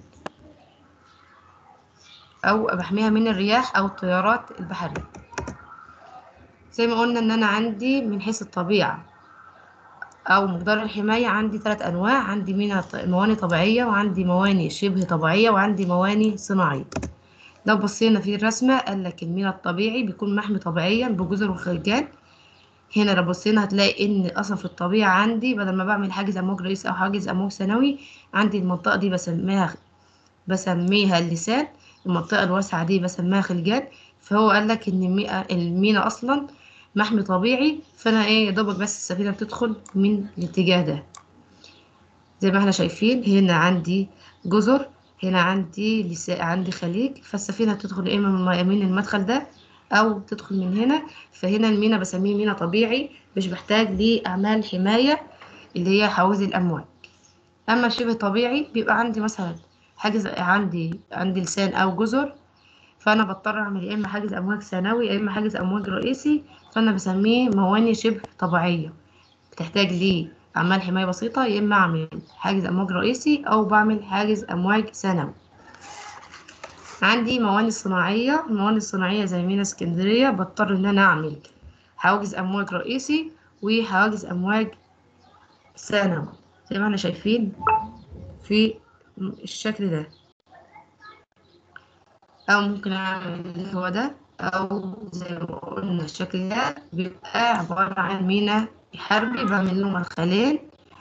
او بحميها من الرياح او التيارات البحريه. زي ما قلنا ان انا عندي من حيث الطبيعه او مقدار الحمايه عندي 3 انواع، عندي مواني طبيعيه وعندي مواني شبه طبيعيه وعندي مواني صناعيه. لو بصينا في الرسمه قال لك المينا الطبيعي بيكون محمي طبيعيا بجزر وخلجان. هنا لو بصينا هتلاقي ان اصلا في الطبيعه عندي بدل ما بعمل حاجز امواج رئيسي او حاجز امواج ثانوي، عندي المنطقه دي بسميها اللسان، المنطقة الواسعة دي بسميها خلجان. فهو قال لك ان المينا اصلا محمي طبيعي، فانا يا دوبك بس السفينة بتدخل من الاتجاه ده. زي ما احنا شايفين هنا عندي جزر، هنا عندي خليج، فالسفينة بتدخل يا اما من المدخل ده او تدخل من هنا. فهنا المينا بسميه مينا طبيعي، مش بحتاج لأعمال حماية اللي هي حواجز الأمواج. اما شبه طبيعي بيبقى عندي مثلا حاجز، عندي لسان او جزر، فانا بضطر اعمل يا اما حاجز امواج ثانوي يا اما حاجز امواج رئيسي، فانا بسميه مواني شبه طبيعيه بتحتاج لي اعمال حمايه بسيطه، يا اما اعمل حاجز امواج رئيسي او بعمل حاجز امواج ثانوي. عندي مواني صناعيه. المواني الصناعيه زي مينا اسكندريه بضطر ان انا اعمل حواجز امواج رئيسي وحواجز امواج ثانوي زي ما احنا شايفين في الشكل ده. أو ممكن أعمل اللي هو ده، أو زي ما قلنا الشكل ده بيبقى عبارة عن مينا حربي بعمل له مدخلين.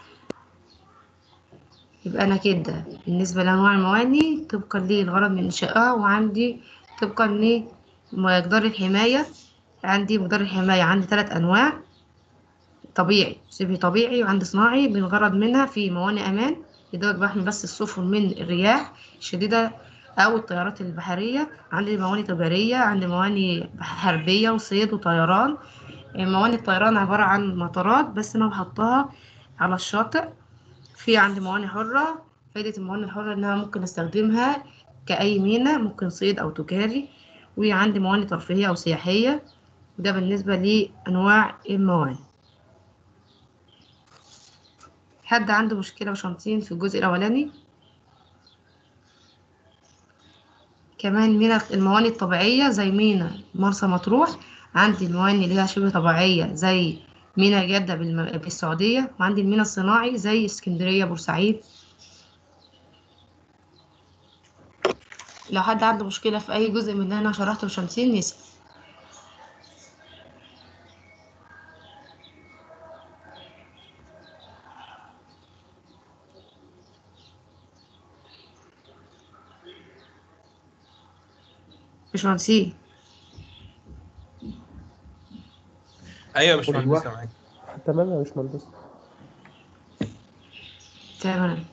يبقى أنا كده بالنسبة لأنواع المواني طبقا للغرض من إنشائها، وعندي طبقا لمقدار الحماية. عندي مقدار الحماية عندي 3 أنواع: طبيعي شبه طبيعي وعندي صناعي. بالغرض منها في موانئ أمان يدوب بحمي بس السفن من الرياح الشديدة أو الطيارات البحرية. عندي موانئ تجارية، عندي موانئ حربية وصيد وطيران. موانئ الطيران عبارة عن مطارات بس أنا بحطها على الشاطئ. في عندي موانئ حرة. فايدة الموانئ الحرة إنها ممكن أستخدمها كأي ميناء، ممكن صيد أو تجاري. وعندي موانئ ترفيهية أو سياحية. ده بالنسبة لأنواع الموانئ. حد عنده مشكلة وشنطين في الجزء الأولاني؟ كمان مينا الموانئ الطبيعية زي مينا مرسى مطروح. عندي الموانئ اللي هي شبه طبيعية زي مينا جدة بالسعودية. وعندي المينا الصناعي زي اسكندرية بورسعيد. لو حد عنده مشكلة في أي جزء من اللي أنا شرحته وشنطين يسأل. باشمهندسين. ايوه يا باشمهندس ايوه. معاك. تمام يا باشمهندس. تمام.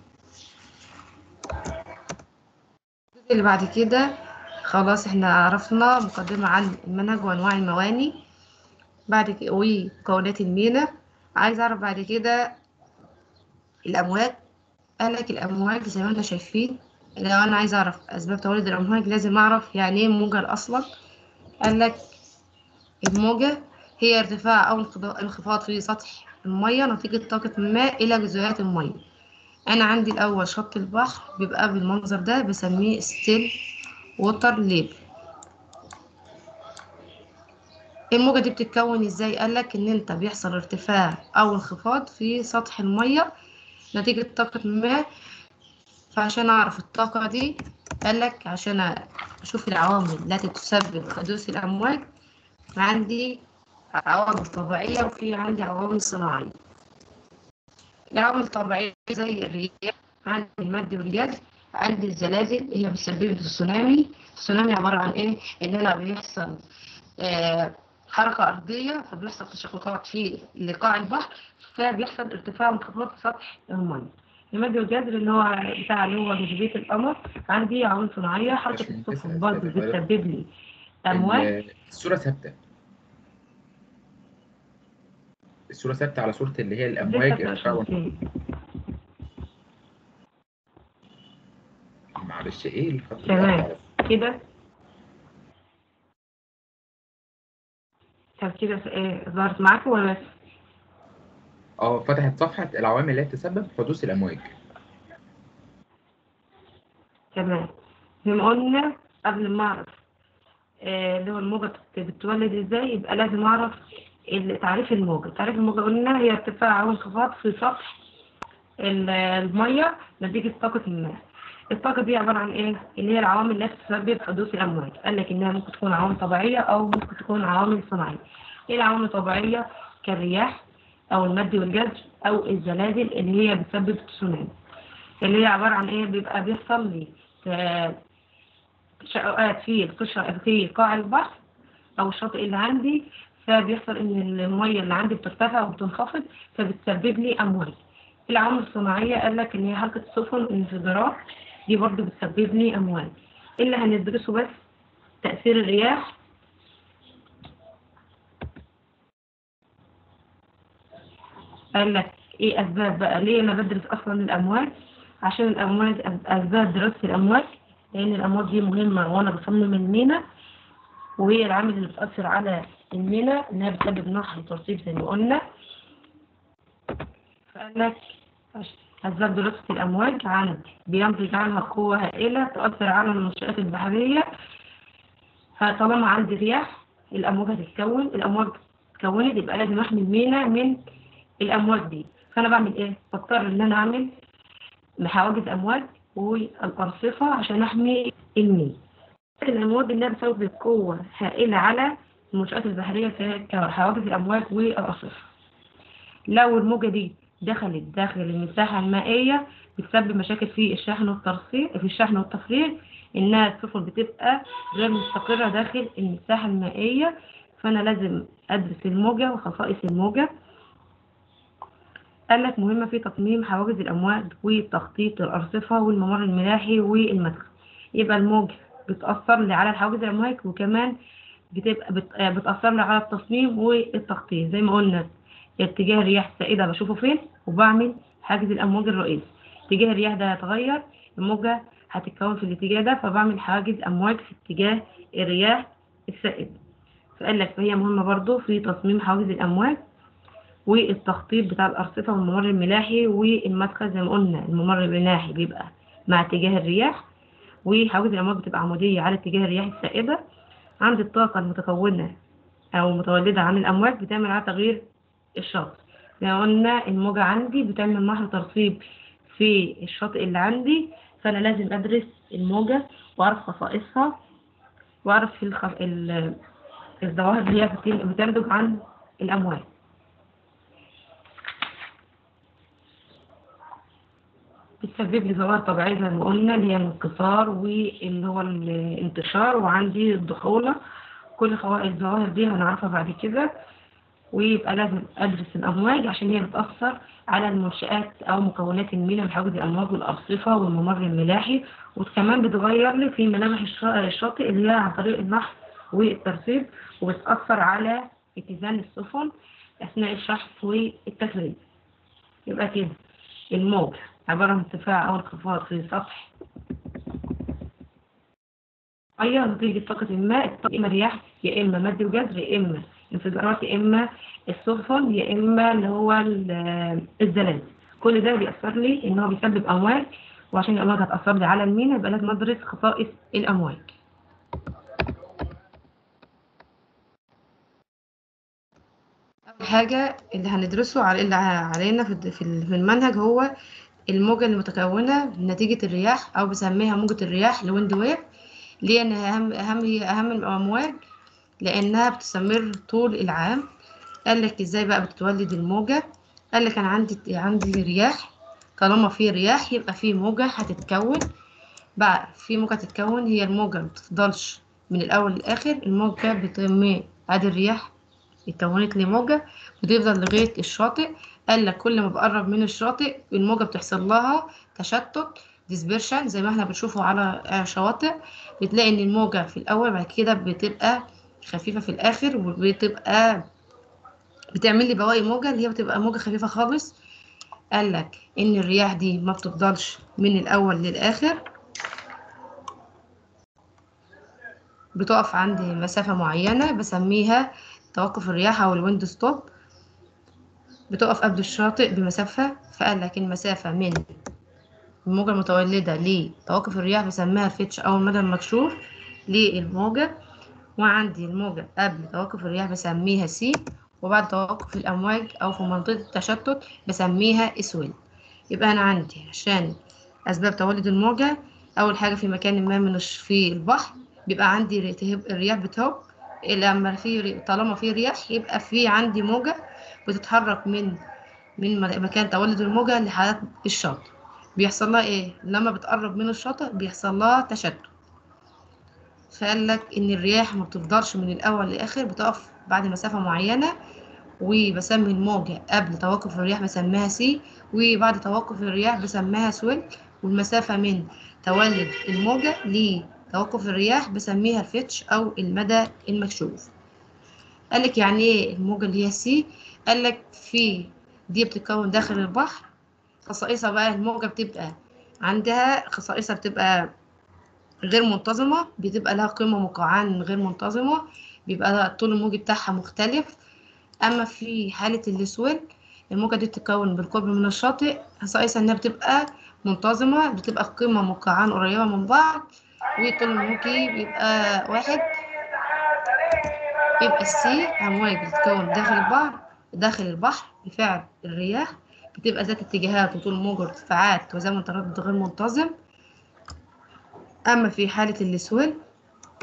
الجزء اللي بعد كده خلاص احنا عرفنا مقدمة عن المنهج وأنواع الموانئ بعد كده ومكونات المينا. عايز أعرف بعد كده الأمواج. قالك الأمواج زي ما احنا شايفين. لو أنا عايز أعرف أسباب تولد الأمواج لازم أعرف يعني إيه موجة أصلا. قالك الموجة هي ارتفاع أو انخفاض في سطح المية نتيجة طاقة الماء إلى جزيئات المية. أنا عندي الأول شط البحر بيبقى بالمنظر ده بسميه ستيل ووتر ليبل. الموجة دي بتتكون ازاي؟ قالك ان انت بيحصل ارتفاع او انخفاض في سطح المية نتيجة طاقة ما. فعشان اعرف الطاقة دي قالك عشان اشوف العوامل التي تسبب حدوث الامواج. عندي عوامل طبيعية وفي عندي عوامل صناعية. العوامل الطبيعية زي الرياح، عندي المد والجزر. عندي الزلازل هي بتسبب لي التسونامي. التسونامي عبارة عن ايه؟ ان انا بيحصل حركة أرضية فبيحصل تشققات في لقاع البحر فبيحصل ارتفاع وانخفاض في سطح المية. المد والجزر اللي هو بتاع اللي هو جاذبية القمر. عندي عوامل صناعية حركة باشمهندس السفن برضه استاذن حضرتك، بتسبب لي أمواج. الصوره ثابته. الصوره ثابته على صوره اللي هي لسه الامواج ارتفاع شمسية. معلش ايه الخط تمام بتاع كده. طب كده ظهرت معاكم ولا لسه؟ فتحت صفحه العوامل اللي تسبب حدوث الامواج. تمام. زي ما قلنا قبل ما أعرف اللي هو الموجة بتولد ازاي يبقى لازم أعرف تعريف الموجة. تعريف الموجة قلنا هي ارتفاع أو انخفاض في سطح المية نتيجة طاقة الماء. الطاقة دي عبارة عن إيه؟ اللي هي العوامل التي تسبب حدوث الأمواج. قال لك إنها ممكن تكون عوامل طبيعية أو ممكن تكون عوامل صناعية. إيه العوامل الطبيعية؟ كالرياح أو المد والجزر أو الزلازل اللي هي بتسبب التسونامي. اللي هي عبارة عن إيه؟ بيبقى بيحصل لي تشققات في القشرة في قاع البحر أو الشاطئ اللي عندي. فبيحصل إن المية اللي عندي بترتفع وبتنخفض فبتسبب لي أمواج. العوامل الصناعية قال لك إن هي حركة السفن انفجارات دي برضه بتسبب لي أمواج. اللي هندرسه بس تأثير الرياح. قال لك إيه أسباب بقى ليه أنا بدرس أصلا الأمواج؟ عشان الأمواج أسباب دراسة الأمواج لأن الأمواج دي مهمة وأنا بصمم المينا، وهي العامل اللي بتأثر على المينا إنها بتسبب نقص وترطيب زي ما قلنا. فقال لك أسباب دراسة الأمواج عندي بينتج عنها قوة هائلة تؤثر على المنشآت البحرية. فطالما عندي رياح الأمواج هتتكون. الأمواج اتكونت يبقى لازم أحمي المينا من الأمواج دي. فأنا بعمل إيه؟ بضطر إن أنا أعمل حواجز أمواج والأرصفة عشان أحمي المينا. الأمواج إنها بتسبب قوة هائلة على المنشآت البحرية كحواجز الأمواج والأرصفة. لو الموجة دي دخلت داخل المساحة المائية بتسبب مشاكل في الشحن والتفريغ، إنها السفن بتبقى غير مستقرة داخل المساحة المائية. فأنا لازم أدرس الموجة وخصائص الموجة. قال لك مهمة في تصميم حواجز الأمواج وتخطيط الأرصفة والممر الملاحي والمدخل. يبقى الموجة بتأثر لي على الحواجز الأمواج، وكمان بتبقى بتأثر لي على التصميم والتخطيط. زي ما قلنا اتجاه الرياح السائدة بشوفه فين، وبعمل حاجز الأمواج الرئيسي. اتجاه الرياح ده هيتغير، الموجة هتتكون في الاتجاه ده، فبعمل حواجز أمواج في اتجاه الرياح السائدة. فقال لك فهي مهمة برضو في تصميم حواجز الأمواج والتخطيط بتاع الأرصفة والممر الملاحي والمدخل. زي ما قلنا الممر الملاحي بيبقى مع اتجاه الرياح، وحواجز الأمواج بتبقى عمودية على اتجاه الرياح السائدة. عند الطاقة المتكونة أو متولدة عن الأمواج بتعمل على تغيير الشاطئ. زي ما قلنا الموجة عندي بتعمل نهر ترسيب في الشاطئ اللي عندي، فأنا لازم أدرس الموجة وأعرف خصائصها وأعرف الظواهر اللي هي بتنتج عن الأمواج. بتسبب لي ظواهر طبيعية زي ما قلنا، اللي هي الانكسار واللي هو الانتشار، وعندي الضحولة. كل الظواهر دي هنعرفها بعد كده. ويبقى لازم أدرس الأمواج عشان هي بتأثر على المنشآت أو مكونات المينا من حواجز الأمواج والأرصفة والممر الملاحي، وكمان بتغير لي في ملامح الشاطئ اللي هي عن طريق النحر والترسيب، وبتأثر على اتزان السفن أثناء الشحن والتفريغ. يبقى كده الموج عبارة عن ارتفاع أو انخفاض في سطح مية نتيجة طاقة الماء، يا إما رياح يا إما مد وجزر يا إما انفجارات يا إما السفن يا إما اللي هو الزلازل. كل ده بيأثر لي إن هو بيسبب أمواج، وعشان الأمواج هتأثر لي على المينا يبقى لازم أدرس خصائص الأمواج. أول حاجة اللي هندرسه علينا في المنهج هو الموجة المتكونة نتيجة الرياح، أو بسميها موجة الرياح الويند ويف. ليه؟ إنها هي أهم الأمواج لأنها بتستمر طول العام. قال لك إزاي بقى بتتولد الموجة؟ قال لك أنا عندي رياح، طالما في رياح يبقى في موجة هتتكون. بقى في موجة هتتكون، هي الموجة مبتفضلش من الأول للآخر. الموجة بتتم عادي الرياح اتكونت لي موجة بتفضل لغاية الشاطئ. قال لك كل ما بقرب من الشاطئ الموجة بتحصل لها تشتت ديسبيرشن زي ما احنا بنشوفه على شواطئ. بتلاقي ان الموجة في الاول بعد كده بتبقى خفيفة في الاخر، وبتبقى بتعمل لي بواقي موجة اللي هي بتبقى موجة خفيفة خالص. قال لك ان الرياح دي ما بتفضلش من الاول للاخر، بتقف عند مسافة معينة بسميها توقف الرياح او الويند ستوب، بتقف قبل الشاطئ بمسافة. فقال لك المسافة من الموجة المتولدة لتوقف الرياح بسميها الفيتش أو المدى المكشوف للموجة. وعندي الموجة قبل توقف الرياح بسميها سي، وبعد توقف الأمواج أو في منطقة التشتت بسميها اسويل. يبقى أنا عندي عشان أسباب تولد الموجة، أول حاجة في مكان ما في البحر بيبقى عندي الرياح بتهب. لما طالما في رياح يبقى في عندي موجة بتتحرك من مكان تولد الموجة لحالات الشاطئ. بيحصل لها ايه لما بتقرب من الشاطئ؟ بيحصل لها تشتت. فقال لك ان الرياح ما بتفضلش من الاول للاخر، بتقف بعد مسافة معينة. وبسمي الموجة قبل توقف الرياح بسميها سي، وبعد توقف الرياح بسميها سويل. والمسافة من تولد الموجة لتوقف الرياح بسميها الفيتش او المدى المكشوف. قال لك يعني ايه الموجة اللي هي سي؟ قال لك دي بتتكون داخل البحر. خصائصها بقى الموجة بتبقى عندها خصائصها بتبقى غير منتظمة، بتبقى لها قيمة مقعرة غير منتظمة، بيبقى الطول الموجي بتاعها مختلف. أما في حالة السويل الموجة دي بتتكون بالقرب من الشاطئ. خصائصها إنها بتبقى منتظمة، بتبقى قيمة مقعرة قريبة من بعض، والطول الموجي بيبقى واحد. يبقى السي أمواج بتتكون داخل البحر بفعل الرياح، بتبقى ذات اتجاهات وطول موج وارتفاعات وزمن تردد غير منتظم. أما في حالة السويل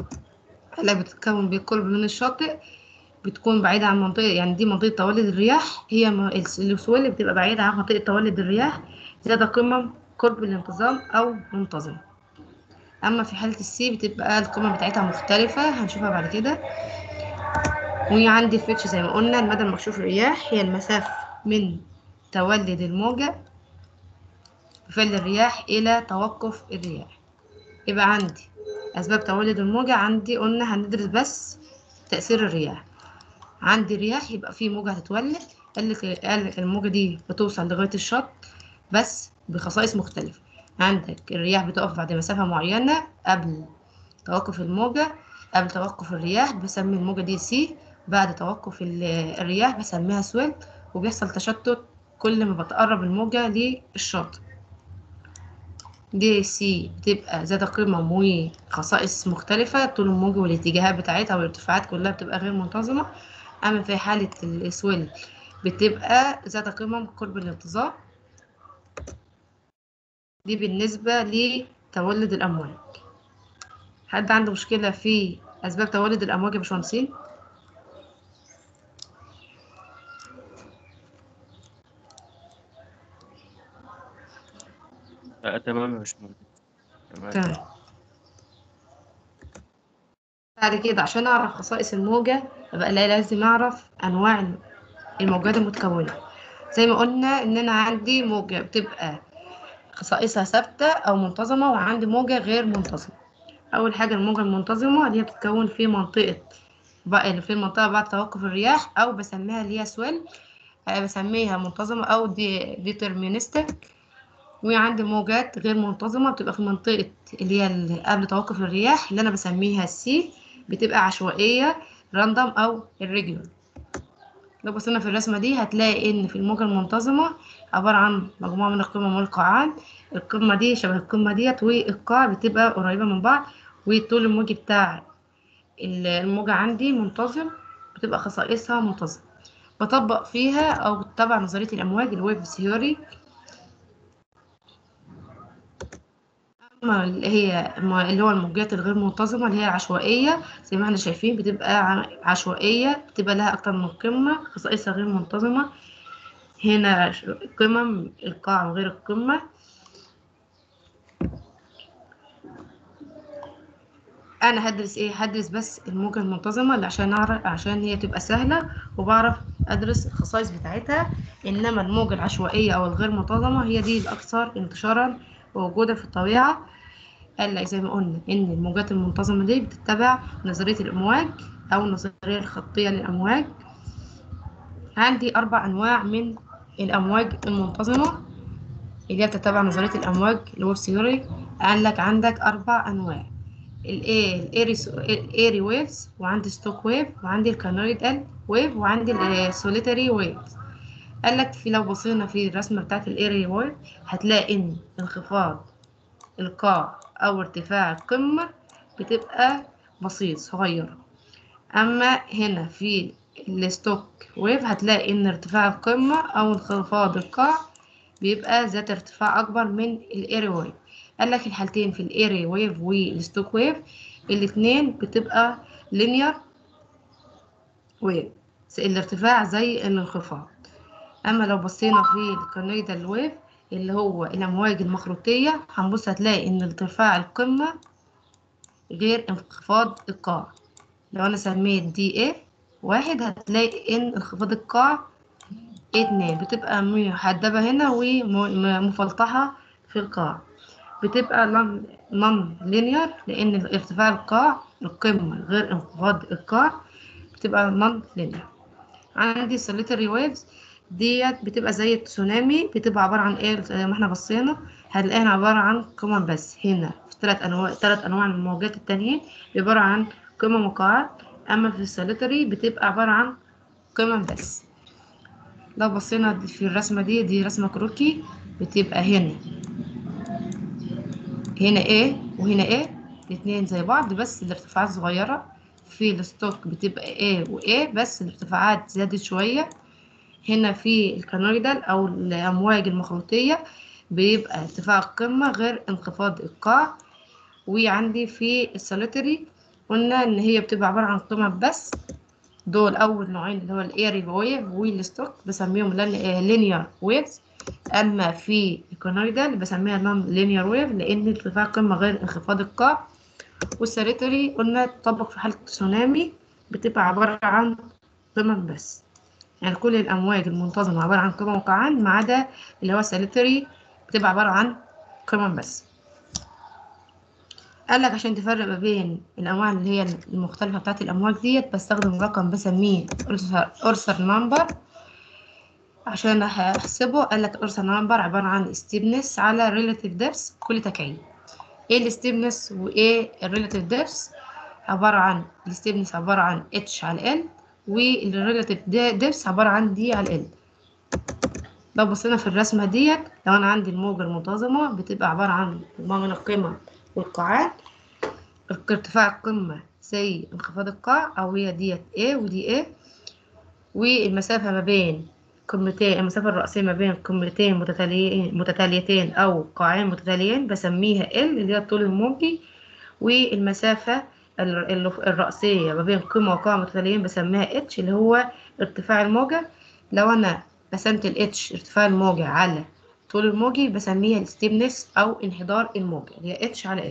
قال لك بتتكون بالقرب من الشاطئ، بتكون بعيدة عن منطقة، يعني دي منطقة تولد الرياح، هي السويل بتبقى بعيدة عن منطقة تولد الرياح، زاد قمم قرب الانتظام أو منتظم. أما في حالة السي بتبقى القمم بتاعتها مختلفة، هنشوفها بعد كده. وعندي الفيتش زي ما قلنا المدى المكشوف للرياح هي المسافة من تولد الموجة بفعل الرياح إلى توقف الرياح. يبقى عندي أسباب تولد الموجة، عندي قلنا هندرس بس تأثير الرياح. عندي رياح يبقى في موجة هتتولد، قال الموجة دي بتوصل لغاية الشط بس بخصائص مختلفة. عندك الرياح بتقف بعد مسافة معينة قبل توقف الموجة، قبل توقف الرياح بسمي الموجة دي سي، بعد توقف الرياح بسميها سويل، وبيحصل تشتت كل ما بتقرب الموجة للشاطئ. دي سي بتبقى ذات قمم وخصائص مختلفة، طول الموجة والاتجاهات بتاعتها والارتفاعات كلها بتبقى غير منتظمة. أما في حالة السويل بتبقى ذات قمم قرب الانتظام. دي بالنسبة لتولد الأمواج. حد عنده مشكلة في أسباب تولد الأمواج يا باشمهندسين؟ تمام يا باشمهندس. تمام. تمام. بعد كده عشان أعرف خصائص الموجة يبقى لازم أعرف أنواع الموجات المتكونة. زي ما قلنا إن أنا عندي موجة بتبقى خصائصها ثابتة أو منتظمة، وعندي موجة غير منتظمة. أول حاجة الموجة المنتظمة اللي هي بتتكون في منطقة اللي في المنطقة بعد توقف الرياح، أو بسميها اللي هي سويل، بسميها منتظمة أو ديترمينستك. وعندي موجات غير منتظمة بتبقى في منطقة اللي هي قبل توقف الرياح، اللي أنا بسميها السي، بتبقى عشوائية راندوم أو irregular. لو بصينا في الرسمة دي هتلاقي إن في الموجة المنتظمة عبارة عن مجموعة من القمم والقاعات، القمة دي شبه القمة ديت، والقاع بتبقى قريبة من بعض، والطول الموجي بتاع الموجة عندي منتظم، بتبقى خصائصها منتظمة. بطبق فيها أو بتبع نظرية الأمواج الويف ثيوري. أما اللي هو الموجات الغير منتظمة اللي هي عشوائية، زي ما احنا شايفين بتبقى عشوائية، بتبقى لها أكتر من قمة، خصائصها غير منتظمة. هنا قمم القاع وغير القمة. أنا هدرس إيه؟ هدرس بس الموجة المنتظمة اللي عشان هي تبقى سهلة وبعرف أدرس الخصائص بتاعتها. إنما الموجة العشوائية أو الغير منتظمة هي دي الأكثر انتشارا ووجودا في الطبيعة. قال لك زي ما قلنا إن الموجات المنتظمة دي بتتبع نظرية الأمواج أو النظرية الخطية للأمواج. عندي 4 أنواع من الأمواج المنتظمة اللي هي بتتبع نظرية الأمواج الويف ثيوري. قال لك عندك 4 أنواع: الإيري ويفز، وعندي ستوك ويف، وعندي الكانويدال ويف، وعندي السوليتاري ويفز. قال لك لو بصينا في الرسمة بتاعت الإيري ويف هتلاقي إن انخفاض القاع أو ارتفاع القمة بتبقى بسيط صغير. أما هنا في الستوك ويف هتلاقي إن ارتفاع القمة أو انخفاض القاع بيبقى ذات ارتفاع أكبر من الإيري ويف. قال لك الحالتين في الإيري ويف والستوك ويف الاتنين بتبقى لينير ويف، الارتفاع زي الانخفاض. أما لو بصينا في الكانويدال ويف اللي هو الأمواج المخروطية هنبص هتلاقي إن ارتفاع القمة غير انخفاض القاع. لو أنا سميت دي A1 هتلاقي إن انخفاض القاع 2 بتبقى محدبة هنا ومفلطحة في القاع، بتبقى نون لينير لأن ارتفاع القاع القمة غير انخفاض القاع بتبقى نون لينير. عندي السوليتري ويفز ديت بتبقى زي التسونامي، بتبقى عبارة عن ايه؟ زي ما احنا بصينا هنلاقيها عبارة عن قمم بس. هنا في 3 أنواع من الموجات التانيين عبارة عن قمم وقاعات، أما في السوليتري بتبقى عبارة عن قمم بس. لو بصينا في الرسمة دي رسمة كروكي، بتبقى هنا A وهنا A الاتنين زي بعض بس الارتفاعات صغيرة. في الستوك بتبقى A و A بس الارتفاعات زادت شوية. هنا في الكانويدال أو الأمواج المخروطية بيبقى ارتفاع القمة غير انخفاض القاع. وعندي في السوليتري قلنا ان هي بتبقى عبارة عن قمم بس. دول اول نوعين اللي هو الايري ويف والستوك بسميهم لينير ويفز. اما في الكونويدال بسميها نون لينير ويف لان ارتفاع القمة غير انخفاض القاع. والساليتري قلنا تطبق في حالة تسونامي، بتبقى عبارة عن قمم بس. يعني كل الأمواج المنتظمة عبارة عن قمم وقاعان ما عدا اللي هو الساليتري بتبقى عبارة عن قمم بس. قال لك عشان تفرق ما بين الأنواع اللي هي المختلفة بتاعت الأمواج ديت بستخدم رقم بسميه أورسر نمبر عشان أحسبه. قال لك أورسر نمبر عبارة عن ستيبنس على ريلاتيف ديبس كل تكعيب. ايه الستيبنس وايه الريلاتيف ديبس؟ عبارة عن الستيبنس عبارة عن اتش على ال، والريلاتيف ديبس عبارة عن دي على ال. لو بصينا في الرسمة ديت، لو أنا عندي الموجة المنتظمة بتبقى عبارة عن مجموع من القمم والقاعات. ارتفاع القمة زي انخفاض القاع أو هي ديت A ودي A، والمسافة ما بين قمتين، المسافة الرئيسية ما بين قمتين متتاليتين أو قاعين متتاليين بسميها L اللي هي الطول الموجي. والمسافة الرئيسية ما بين قمة وقاع متتاليين بسميها H اللي هو ارتفاع الموجة. لو أنا قسمت ال H ارتفاع الموجة على طول الموجي بسميها الستيبنس أو انحدار الموجة اللي هي H على L.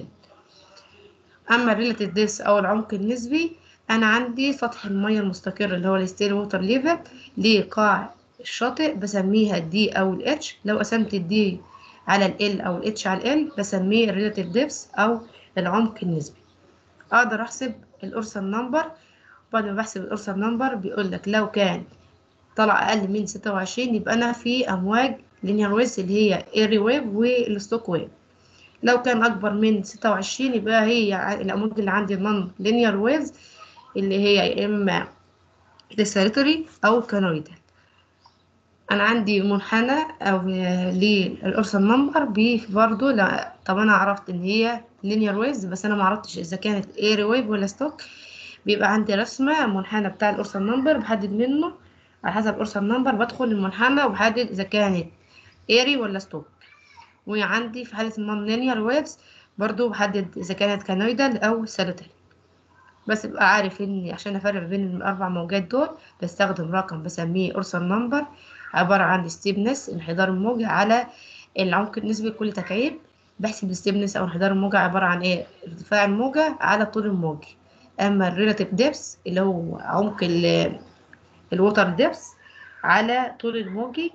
أما الريلاتيف ديبس أو العمق النسبي، أنا عندي سطح المية المستقر اللي هو الستيل ووتر ليفل لقاع الشاطئ بسميها الدي أو الاتش. لو قسمت الدي على ال أو الاتش على ال بسميه الريلاتيف ديبس أو العمق النسبي. أقدر أحسب الأورسر نمبر. بعد ما بحسب الأورسر نمبر بيقول لك لو كان طلع أقل من 26 يبقى أنا في أمواج لينير ويز اللي هي ايري ويف والستوك ويف. لو كان أكبر من 26 يبقى هي الأمواج اللي عندي نون لينير ويفز اللي هي يا إما ديساليتري أو كانويدال. أنا عندي منحنى أو للأورسر نمبر برضه. لا طب أنا عرفت إن هي لينير ويفز بس أنا معرفتش إذا كانت ايري ويف ولا ستوك. بيبقى عندي رسمة منحنى بتاع الأورسر نمبر بحدد منه على حسب الأورسر نمبر بدخل المنحنى وبحدد إذا كانت ايري ولا ستوك. وعندي في حالة النون لينير ويفز برضو بحدد إذا كانت كانويدال أو ساليتري. بس ابقى عارف إن عشان أفرق بين الأربع موجات دول بستخدم رقم بسميه أورسر نمبر عبارة عن ستيبنس انحدار الموجة على العمق النسبي لكل تكعيب. بحسب الستيبنس أو انحدار الموجة عبارة عن إيه؟ ارتفاع الموجة على طول الموجي. أما الريلاتيف ديبس اللي هو عمق الوتر ديبس على طول الموجي.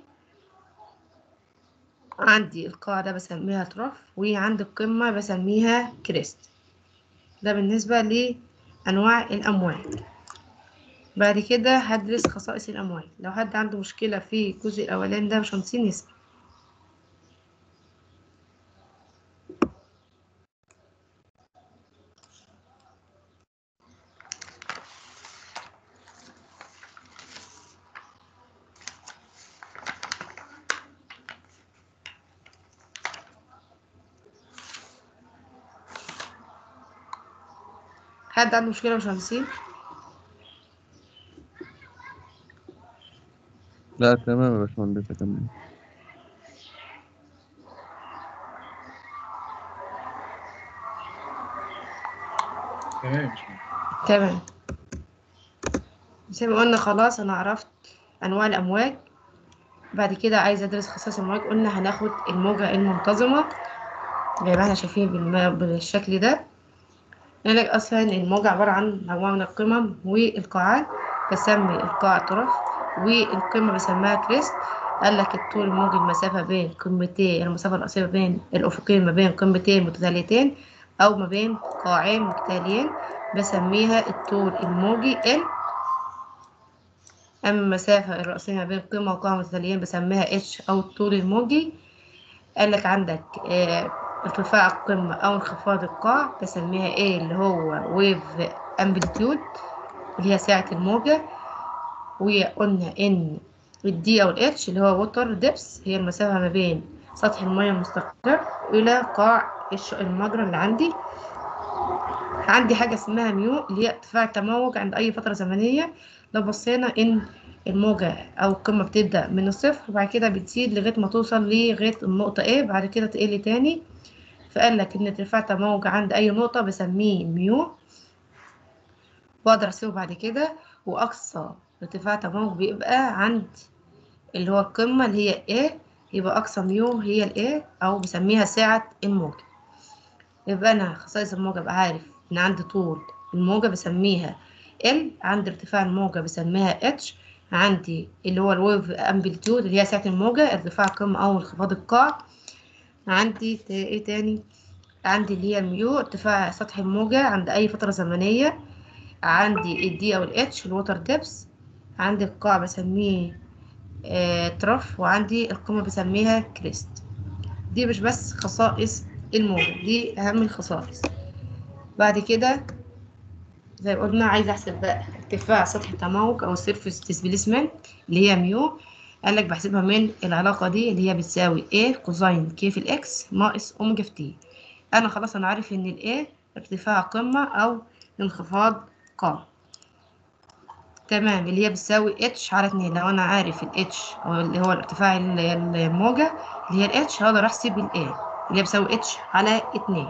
عندي القاعدة بسميها ترف وعندي القمة بسميها كريست. ده بالنسبة لأنواع الأمواج. بعد كده هدرس خصائص الأمواج. لو حد عنده مشكلة في الجزء الأولاني ده مش هنسين يسأل. حد عنده مشكلة مش هنسين؟ لا تمام يا باشمهندس كمل. تمام مش مهم. تمام. زي ما قلنا خلاص أنا عرفت أنواع الأمواج. بعد كده عايزة أدرس خصائص الأمواج. قلنا هناخد الموجة المنتظمة زي ما احنا شايفين بالشكل ده. لأن أصلا الموجة عبارة عن مجموعة من القمم والقاعات. بسمي القاع طرف والقمة بسميها كريست. قال لك الطول الموجي المسافة بين قمتين، المسافة الرئيسية بين الأفقين ما بين قمتين متتاليتين أو ما بين قاعين متتاليين بسميها الطول الموجي L. أما المسافة الرئيسية ما بين قمة وقاع متتاليين بسميها H أو الطول الموجي. قال لك عندك ارتفاع القمة أو انخفاض القاع بسميها A اللي هو wave amplitude اللي هي سعة الموجة. وقلنا إن الدي أو الاتش اللي هو water depth هي المسافة ما بين سطح المياه المستقر إلى قاع المجرى اللي عندي. عندي حاجة اسمها ميو اللي هي ارتفاع التموج عند أي فترة زمنية. لو بصينا إن الموجة أو القمة بتبدأ من الصفر وبعد كده بتزيد لغاية ما توصل لغاية النقطة A بعد كده تقل تاني. فقال لك إن ارتفاع التموج عند أي نقطة بسميه ميو. واقدر احسبه بعد كده. واقصى ارتفاع تموج بيبقى عند اللي هو القمة اللي هي A، يبقى اقصى ميو هي ال A او بسميها سعة الموجة. يبقى انا خصائص الموجة ابقى عارف ان عندي طول الموجة بسميها L، عندي ارتفاع الموجة بسميها H، عندي اللي هو الويف امبليتيود اللي هي سعة الموجة ارتفاع القمة او انخفاض القاع. عندي ايه تاني؟ عندي اللي هي الميو ارتفاع سطح الموجة عند اي فترة زمنية. عندي الدي او الاتش الوتر ديبس. عندي القاع بسميه ترف، وعندي القمة بسميها كريست. دي مش بس خصائص الموجة، دي اهم الخصائص. بعد كده زي ما قلنا عايزة احسب بقى ارتفاع سطح التموج او السيرفيس ديسبيسمنت اللي هي ميو. قال لك بحسبها من العلاقة دي اللي هي بتساوي A كوزين K في الإكس ناقص أوميجا في تي. أنا خلاص أنا عارف إن ال A ارتفاع قمة أو انخفاض قاع. تمام، اللي هي بتساوي H على 2. لو أنا عارف ال H أو اللي هو ارتفاع الموجة اللي هي ال H، هقدر أحسب ال A اللي هي بتساوي H على 2.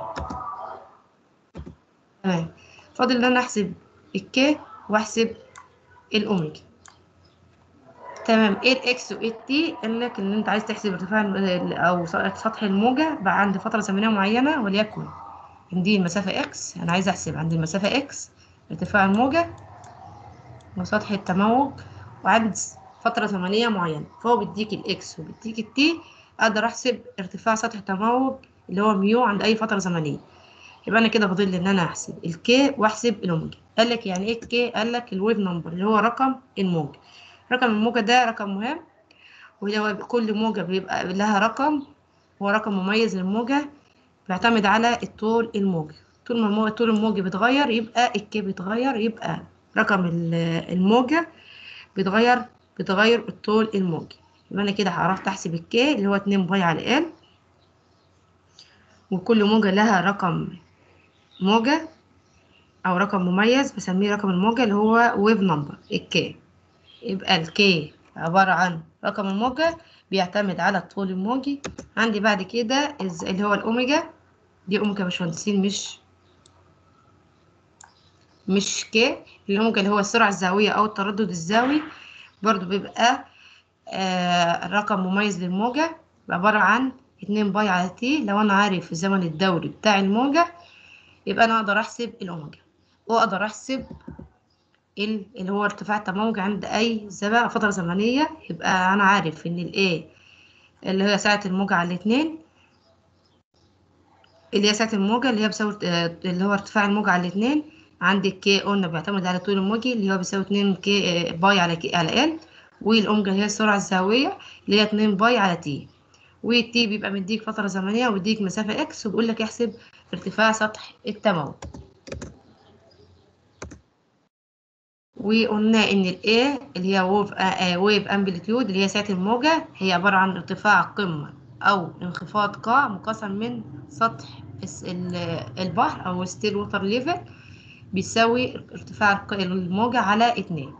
تمام، فاضل إن أنا أحسب ال K وأحسب الأوميجا. تمام، ايه الاكس وايه التي؟ قال لك ان انت عايز تحسب ارتفاع او سطح الموجه بقى عند فتره زمنيه معينه، وليكن دي المسافه اكس. انا عايز احسب عند المسافه اكس ارتفاع الموجه وسطح التموج وعند فتره زمنيه معينه، فهو بيديك الاكس وبيديك التي. اقدر احسب ارتفاع سطح التموج اللي هو ميو عند اي فتره زمنيه. يبقى انا كده فاضل لي ان انا احسب الكي واحسب الاوميجا. قال لك يعني ايه الكي؟ قال لك الويف نمبر اللي هو رقم الموجه. رقم الموجه ده رقم مهم، ولو كل موجة بيبقى لها رقم، هو رقم مميز للموجة بيعتمد على الطول الموجي. طول ما طول الموجي بيتغير يبقى الكي بيتغير، يبقى رقم الموجة بيتغير الطول الموجي. يبقى انا كده عرفت احسب الكي اللي هو 2 باي على ال، وكل موجة لها رقم موجة او رقم مميز بسميه رقم الموجة اللي هو ويف نمبر الكي. يبقى الكي عبارة عن رقم الموجة بيعتمد على الطول الموجي. عندي بعد كده اللي هو الأوميجا. دي أوميجا باشمهندسين مش كي. الأوميجا اللي هو السرعة الزاوية أو التردد الزاوي، برضو بيبقى رقم مميز للموجة، عبارة عن 2 باي على تي. لو أنا عارف الزمن الدوري بتاع الموجة يبقى أنا أقدر أحسب الأوميجا، وأقدر أحسب اللي هو ارتفاع التموج عند أي فترة زمنية. يبقى أنا عارف إن الA اللي هي سعة الموجة على 2، اللي هي سعة الموجة اللي هي بيساوي اللي هو ارتفاع الموجة على 2. عندي الكي قلنا بيعتمد على طول الموجي اللي هو بيساوي 2 كي باي على كي على ال، والأوميجا اللي هي السرعة الزاوية اللي هي 2 باي على تي. والتي بيبقى مديك فترة زمنية ويديك مسافة اكس، وبيقول لك احسب ارتفاع سطح التموج. وقلنا ان ال A اللي هي ويف امبليتيود اللي هي سعة الموجة هي عبارة عن ارتفاع قمة او انخفاض قاع مقسم من سطح البحر او ستيل ووتر ليفل، بيساوي ارتفاع الموجة على 2.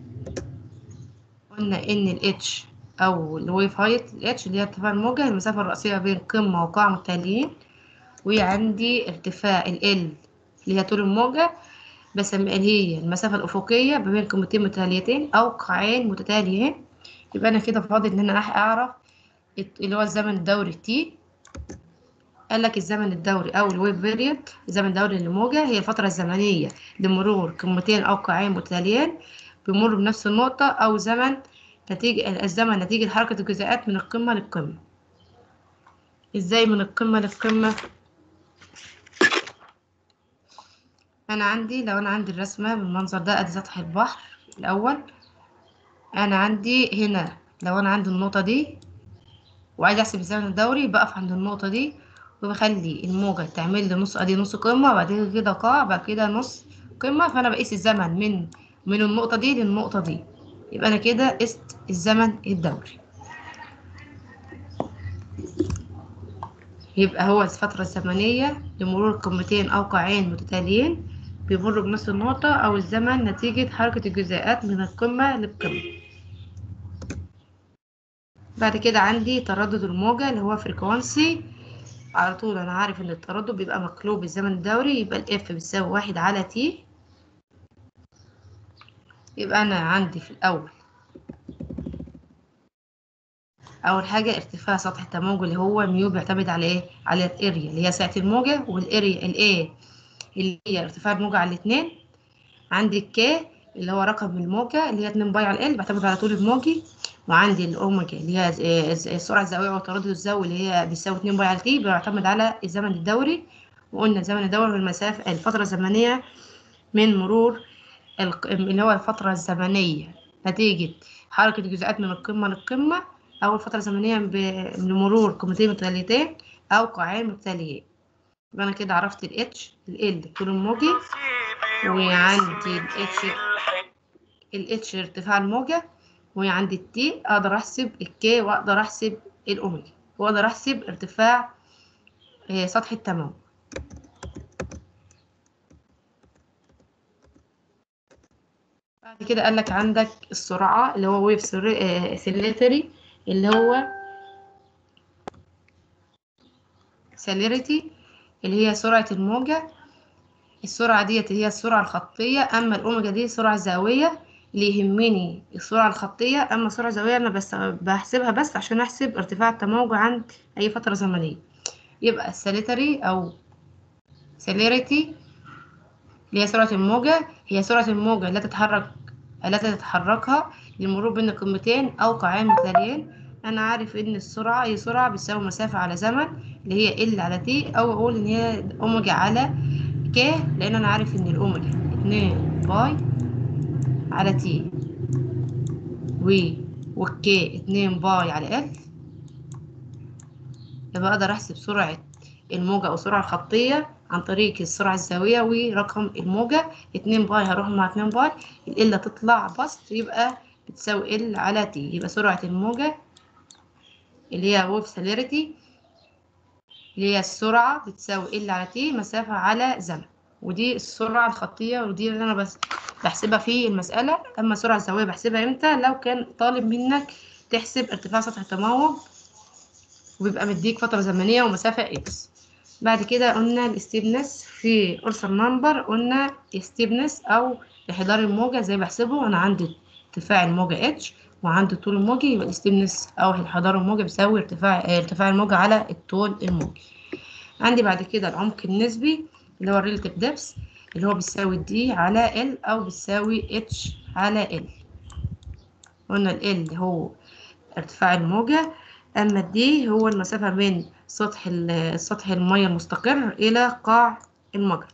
قلنا ان ال H او الويف هايت، ال H اللي هي ارتفاع الموجة المسافة الرئيسية بين قمة وقاع متتاليين. وعندي ارتفاع ال L اللي هي طول الموجة بسميها اللي هي المسافة الأفقية ما بين قمتين متتاليتين أو قاعين متتاليين. يبقى أنا كده فاضل إن أنا أعرف اللي هو الزمن الدوري تي. قال لك الزمن الدوري أو الويف بيريود، الزمن الدوري للموجة هي الفترة الزمنية لمرور قمتين أو قاعين متتاليين بيمر بنفس النقطة، أو الزمن نتيجة حركة الجزيئات من القمة للقمة. إزاي من القمة للقمة؟ لو أنا عندي الرسمة بالمنظر ده، أدي سطح البحر الأول. انا عندي هنا لو انا عندي النقطة دي وعايز احسب الزمن الدوري، بقف عند النقطة دي وبخلي الموجة تعمل لي نص، ادي نص قمة، بعد كده قاع، بعد كده نص قمة. فانا بقيس الزمن من النقطة دي للنقطة دي. يبقى انا كده قست الزمن الدوري. يبقى هو الفترة الزمنية لمرور قمتين او قاعين متتاليين بيمروا بنفس النقطة، او الزمن نتيجة حركة الجزيئات من القمة للقمة. بعد كده عندي تردد الموجة اللي هو فريكوانسي. على طول انا عارف ان التردد بيبقى مقلوب بالزمن الدوري، يبقى الاف بتساوي 1 على تي. يبقى انا عندي في الاول اول حاجه ارتفاع سطح التموج اللي هو ميو بيعتمد على ايه؟ على الاريا اللي هي سعه الموجه، والاريا الايه اللي هي ارتفاع الموجه على الاثنين. عندي الكي اللي هو رقم الموجه اللي هي 2 باي على ال بيعتمد على طول الموجي. وعندي الاوميجا اللي هي السرعه الزاويه والتردد الزاوي اللي هي بتساوي 2 باي على تي بيعتمد على الزمن الدوري. وقلنا الزمن الدوري والمسافه الفتره الزمنيه من مرور اللي هو الفتره الزمنيه نتيجه حركه الجزيئات من القمه للقمه، او الفتره الزمنيه من مرور قمتين متتاليتين او قاعين متتاليين. يبقى انا كده عرفت الاتش ال طول الموجي، وعندي الاتش ارتفاع الموجة، وعندي التي اقدر احسب الكي واقدر احسب الاوميجا واقدر احسب ارتفاع سطح التموج. بعد كده قال لك عندك السرعة اللي هو ويف سيليتري اللي هو سيليريتي اللي هي سرعة الموجة. السرعة ديت هي السرعة الخطية، أما الأوميجا دي سرعة زاوية. اللي يهمني السرعة الخطية، أما السرعة الزاوية أنا بس بحسبها بس عشان أحسب ارتفاع التموج عند أي فترة زمنية. يبقى الساليتري أو سيليريتي اللي هي سرعة الموجة هي سرعة الموجة التي تتحركها للمرور بين قمتين أو قاعين متتاليين. أنا عارف إن السرعة هي سرعة بتساوي مسافة على زمن اللي هي ال على تي، أو أقول إن هي أوميجا على ك، لان انا عارف ان الاوميجا 2 باي على تي والكي 2 باي على ال. يبقى اقدر احسب سرعة الموجة او السرعة الخطية عن طريق السرعة الزاوية ورقم الموجة. 2 باي هروح مع 2 باي، ال تطلع بسط يبقى بتساوي ال على تي. يبقى سرعة الموجة اللي هي ويف سيليريتي اللي هي السرعة بتساوي ال على تي مسافة على زمن، ودي السرعة الخطية ودي اللي أنا بس بحسبها في المسألة. أما السرعة الزاوية بحسبها إمتى؟ لو كان طالب منك تحسب ارتفاع سطح التموج وبيبقى مديك فترة زمنية ومسافة إكس. بعد كده قلنا الستيبنس في أرسل نمبر، قلنا ستيبنس أو انحدار الموجة زي بحسبه. أنا عندي ارتفاع الموجة اتش وعندي طول الموجي، يبقى الستيبنس أو انحدار الموجة بيساوي ارتفاع الموجة على الطول الموجي. عندي بعد كده العمق النسبي اللي هو الريلاتيف ديبس اللي هو بيساوي دي على ال او بيساوي اتش على ال. قلنا ال هو ارتفاع الموجة، اما الدي هو المسافة من سطح المية المستقر الى قاع المجرى.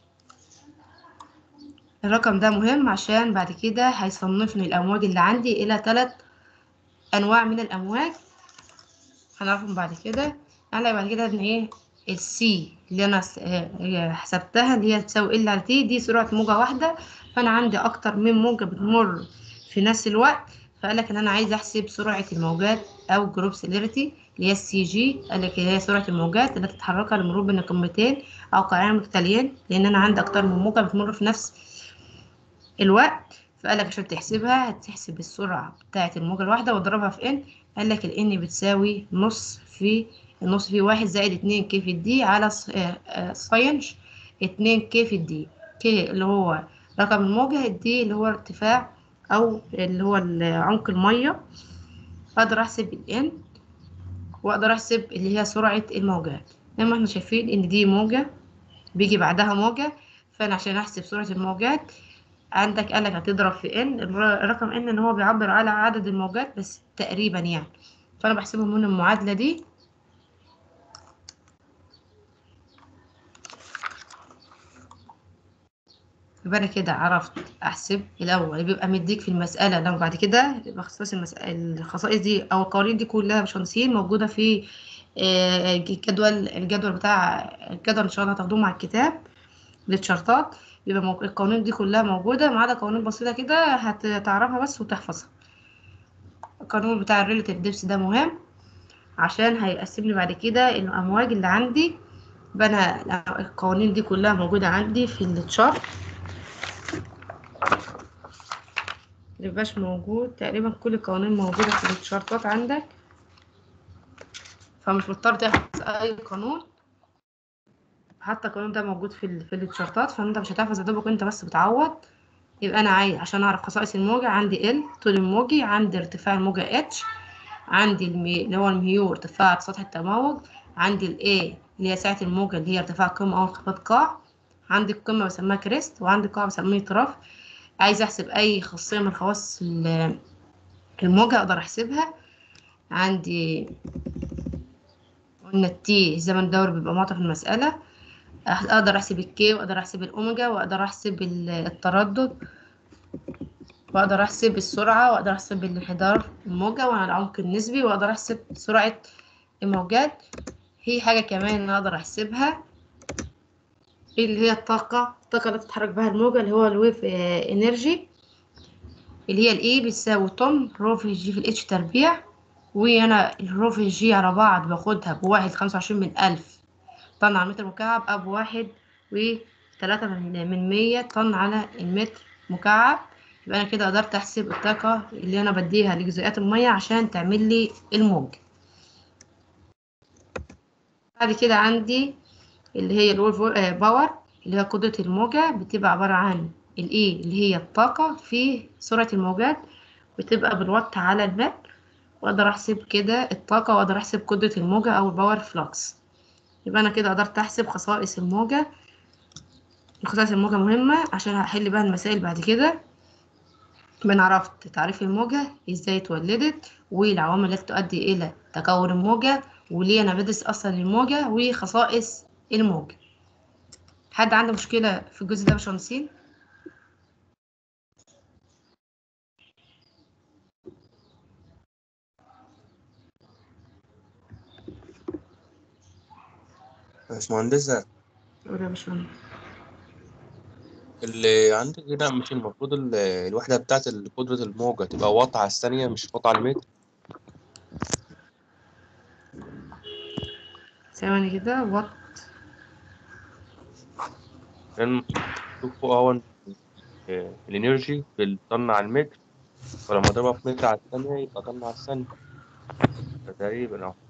الرقم ده مهم عشان بعد كده هيصنفني الامواج اللي عندي الى 3 انواع من الامواج هنعرفهم بعد كده. يعني بعد كده ان ايه السي اللي انا حسبتها اللي هي تساوي ال على تي، دي سرعه موجه واحده، فانا عندي اكتر من موجه بتمر في نفس الوقت. فقال لك ان انا عايز احسب سرعه الموجات او جروب سيليريتي اللي هي السي جي. قال لك هي سرعه الموجات التي تتحركها للمرور بين قمتين او قاعين متتاليين، لان انا عندي اكتر من موجه بتمر في نفس الوقت. فقال لك عشان تحسبها هتحسب السرعة بتاعة الموجة الواحدة واضربها في ان. قال لك ال n بتساوي النص في 1 زائد 2 كي في الدي على ساينش 2 كي في الدي. كي اللي هو رقم الموجة، الدي اللي هو ارتفاع او اللي هو عمق المية. اقدر احسب ال n واقدر احسب اللي هي سرعة الموجات. زي ما احنا شايفين ان دي موجة بيجي بعدها موجة، فانا عشان احسب سرعة الموجات عندك قالك هتضرب في ان الرقم ان ان هو بيعبر على عدد الموجات بس تقريبا يعني، فانا بحسبهم من المعادلة دي. يبقى انا كده عرفت احسب الاول بيبقى مديك في المسألة. لو بعد كده الخصائص دي او القوانين دي كلها باشمهندسين موجودة في الجدول بتاع الجدول ان شاء الله هتاخدوه مع الكتاب للشرطات. بيبقى القوانين دي كلها موجودة ما عدا قوانين بسيطة كده هتعرفها بس وتحفظها. القانون بتاع الريلاتيف ديبس ده مهم عشان هيقسم لي بعد كده الامواج اللي عندي. يبقى انا القوانين دي كلها موجوده عندي في التشارت. ميبقاش موجود تقريبا كل القوانين موجوده في التشارتات عندك، فمش مضطر تحفظ اي قانون. حتى القانون ده موجود في التشارتات، فانت مش هتحفظ يا دوبك انت بس بتعوض يبقى انا عشان اعرف خصائص الموجة، عندي ال طول الموجي، عندي ارتفاع الموجة اتش، عندي اللي هو الميو ارتفاع سطح التموج، عندي الاي اللي هي سعة الموجة اللي هي ارتفاع قمة او انخفاض قاع، عندي القمة بسميها كريست، وعندي قاع بسميه طرف. عايز احسب اي خاصية من خواص الموجة اقدر احسبها. عندي قلنا التي الزمن الدوري بيبقى معطى في المسألة، اقدر احسب الكي واقدر احسب الاوميجا واقدر احسب التردد واقدر احسب السرعة واقدر احسب الانحدار الموجة والعمق النسبي واقدر احسب سرعة الموجات. هي حاجة كمان انا اقدر احسبها اللي هي الطاقة اللي بتتحرك بها الموجة اللي هو الويف انرجي، اللي هي الاي بتساوي طن رو في جي في الاتش تربيع، وانا الرو في جي على بعض باخدها بواحد 25 من 1000 طن على المتر مكعب، أو بواحد و3 من 100 طن على المتر مكعب. يبقى أنا كده قدرت أحسب الطاقة اللي أنا بديها لجزيئات المية عشان تعمل لي الموج. بعد كده عندي اللي هي الوول باور اللي هي قدرة الموجة، بتبقى عبارة عن الإي اللي هي الطاقة في سرعة الموجات، بتبقى بالوات على المتر، وأقدر أحسب كده الطاقة وأقدر أحسب قدرة الموجة أو الباور فلوكس. يبقى أنا كده قدرت أحسب خصائص الموجة. خصائص الموجة مهمة عشان هحل بقى المسائل بعد كده. أنا عرفت تعريف الموجة ازاي اتولدت والعوامل التي تؤدي إلى تكون الموجة وليه أنا بدرس أصلا الموجة وخصائص الموجة. حد عنده مشكلة في الجزء ده يا باشمهندسين؟ باشمهندسة، قول يا باشمهندس. اللي عندك هنا مش المفروض الوحدة بتاعت قدرة الموجة تبقى واط على الثانية مش واط على المتر؟ ثواني كده لأن مكتوب فوق أهو الإنرجي بالطن على المتر، ولما أضربها في متر على الثانية يبقى طن على الثانية تقريبا أو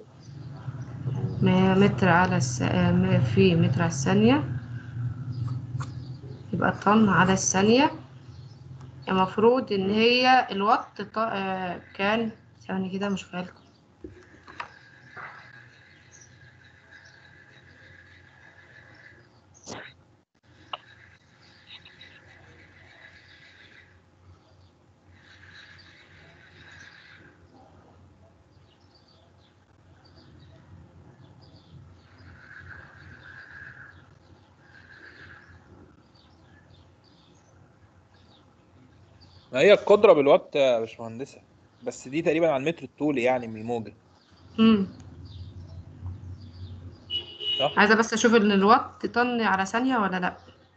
متر على في متر على الثانية يبقى طن على الثانية. المفروض إن هي الوات كان، ثواني كده مش فاكر. ما هي القدرة بالوات يا باشمهندسة، بس دي تقريبا على المتر الطولي يعني من الموجة، صح؟ عايزة بس أشوف إن الوات طن على ثانية ولا لأ.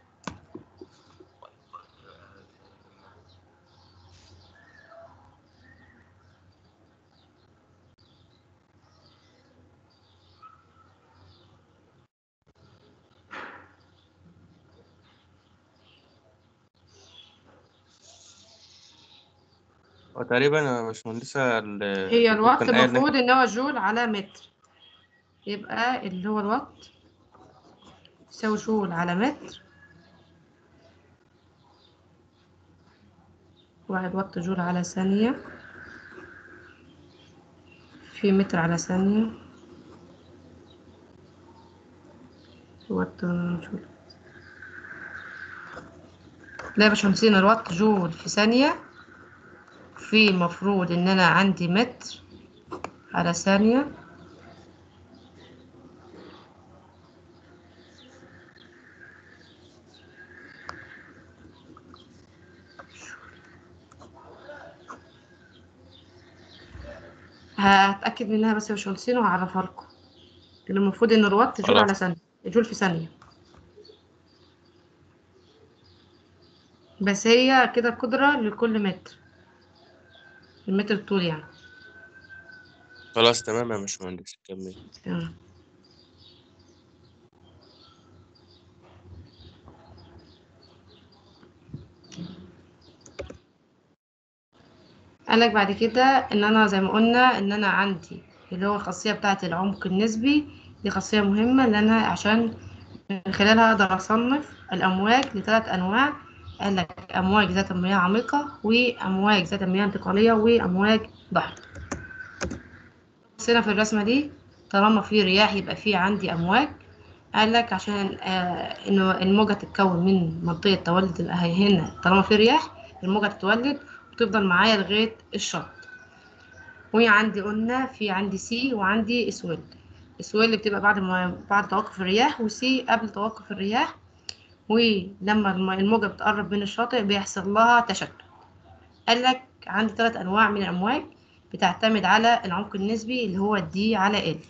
تقريبا يا باشمهندسة هي الدكتور الوات كان قايل إن إحنا المفروض إن هو جول على متر، يبقى اللي هو الوات يساوي جول على متر، 1 وات جول على ثانية في متر على ثانية. وات جول، لا يا باشمهندسين، الوات جول في ثانية، في المفروض إن أنا عندي متر على ثانية. هتأكد منها بس يا باشمهندسين وهعرفها لكم. اللي المفروض إن الوات جول خلاص. على ثانية، جول في ثانية، بس هي كده قدرة لكل متر، المتر الطول يعني. خلاص تمام يا باشمهندس، كمل. تمام. قالك بعد كده ان انا زي ما قلنا ان انا عندي اللي هو الخاصية بتاعة العمق النسبي، دي خاصية مهمة لان انا عشان من خلالها اقدر اصنف الامواج ل3 انواع، قال لك أمواج ذات مياه عميقة وأمواج ذات مياه انتقالية وأمواج ضحلة. بصينا في الرسمة دي، طالما في رياح يبقى في عندي أمواج. قال لك عشان إنه الموجة تتكون من منطقة تولد هنا، طالما في رياح الموجة تتولد وتفضل معايا لغاية الشط. وعندي قلنا في عندي سي وعندي اسويل. اسويل اللي بتبقى بعد توقف الرياح، وسي قبل توقف الرياح. ولما الموجة بتقرب من الشاطئ بيحصل لها تشتت. قال لك عندي 3 أنواع من الأمواج بتعتمد على العمق النسبي اللي هو الدي على ال.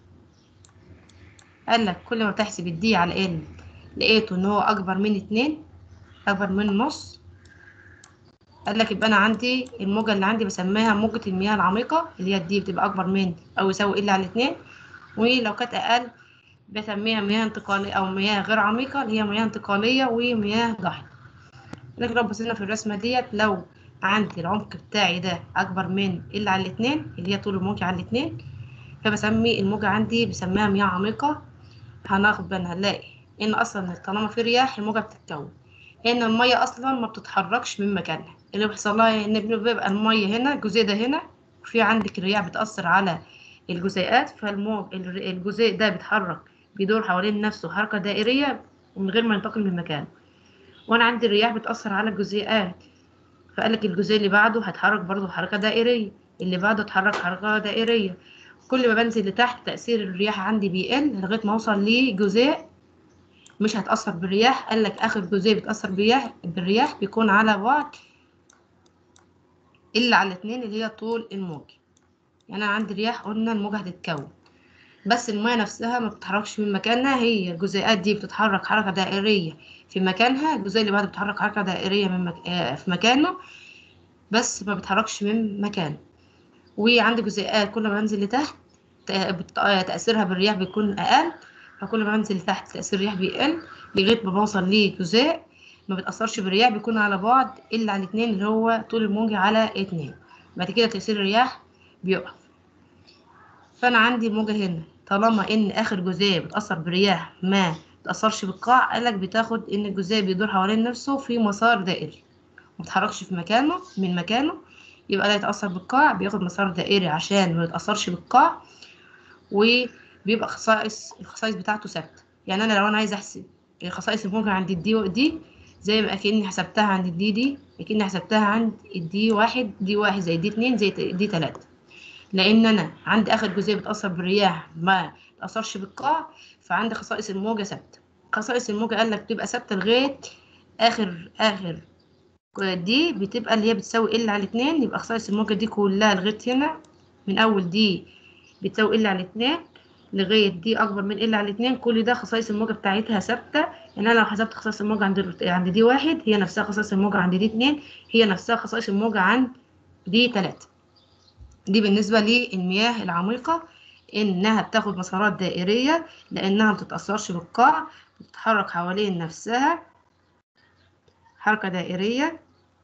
قال لك كل ما بتحسب الدي على ال لقيته ان هو اكبر من 2، اكبر من نص، قال لك يبقى انا عندي الموجة اللي عندي بسميها موجة المياه العميقة، اللي هي الدي بتبقى اكبر من او يساوي ال على 2. ولو كانت اقل بسميها مياه انتقالية او مياه غير عميقة، اللي هي مياه انتقالية ومياه ضحلة. لكن لو بصينا في الرسمة ديت، لو عندي العمق بتاعي ده اكبر من ال على 2 اللي هي طول الموجة على 2، فبسمي الموجة عندي بسميها مياه عميقة. هناخد بالنا هنلاقي ان اصلا طالما في رياح الموجة بتتكون، ان المية اصلا ما بتتحركش من مكانها. اللي بيحصل لها ان بيبقى المية هنا، الجزيء ده هنا، وفي عندك الرياح بتأثر على الجزيئات، فالموج الجزيء ده بيتحرك، بيدور حوالين نفسه حركة دائرية من غير ما ينتقل من مكانه. وانا عندي الرياح بتأثر على الجزيئات، فقالك الجزيء اللي بعده هيتحرك برضه حركة دائرية، اللي بعده اتحرك حركة دائرية. كل ما بنزل لتحت تأثير الرياح عندي بيقل لغاية ما اوصل لجزيء مش هتأثر بالرياح. قال لك آخر جزيء بتأثر بالرياح بيكون على بعد إلا على 2 اللي هي طول الموج. يعني أنا عندي رياح قلنا الموجة هتتكون، بس المياه نفسها ما بتتحركش من مكانها، هي الجزيئات دي بتتحرك حركة دائرية في مكانها، الجزيء اللي بعده بيتحرك حركة دائرية في مكانه، بس ما بيتحركش من مكانه. وعندي جزيئات كل ما انزل لتحت تأثيرها بالرياح بيكون أقل، فكل ما انزل لتحت تأثير الرياح بيقل لغاية ما بوصل لجزيء ما بتأثرش بالرياح، بيكون على بعد إلا على 2 اللي هو طول الموجة على 2. بعد كده تأثير الرياح بيقف. فأنا عندي الموجة هنا طالما إن آخر جزيء بتأثر بالرياح ما بتأثرش بالقاع، قالك بتاخد إن الجزيء بيدور حوالين نفسه في مسار دائري ما بيتحركش في مكانه من مكانه، يبقى ده يتأثر بالقاع، بياخد مسار دائري عشان ما يتأثرش بالقاع، وبيبقى الخصائص بتاعته ثابته. يعني انا لو انا عايزه احسب الخصائص الموجة عند الدي دي، زي ما اكني حسبتها عند الدي دي، اكني حسبتها عند الدي واحد، دي واحد زي دي 2 زي دي 3. لان انا عندي اخر جزئيه بتاثر بالرياح ما تاثرش بالقاع، فعندي خصائص الموجه ثابته. خصائص الموجه قال لك بتبقى ثابته لغايه اخر دي بتبقى اللي هي بتساوي ال على 2. يبقى خصائص الموجه دي كلها لغايه هنا، من اول دي بتساوي ال على 2 لغايه دي اكبر من ال على 2، كل ده خصائص الموجه بتاعتها ثابته. يعني انا لو حسبت خصائص الموجه عند دي 1 هي نفسها خصائص الموجه عند دي 2 هي نفسها خصائص الموجه عند دي 3. دي بالنسبه للمياه العميقه، انها بتاخد مسارات دائريه لانها ما بتتاثرش بالقاع، بتتحرك حوالين نفسها حركه دائريه،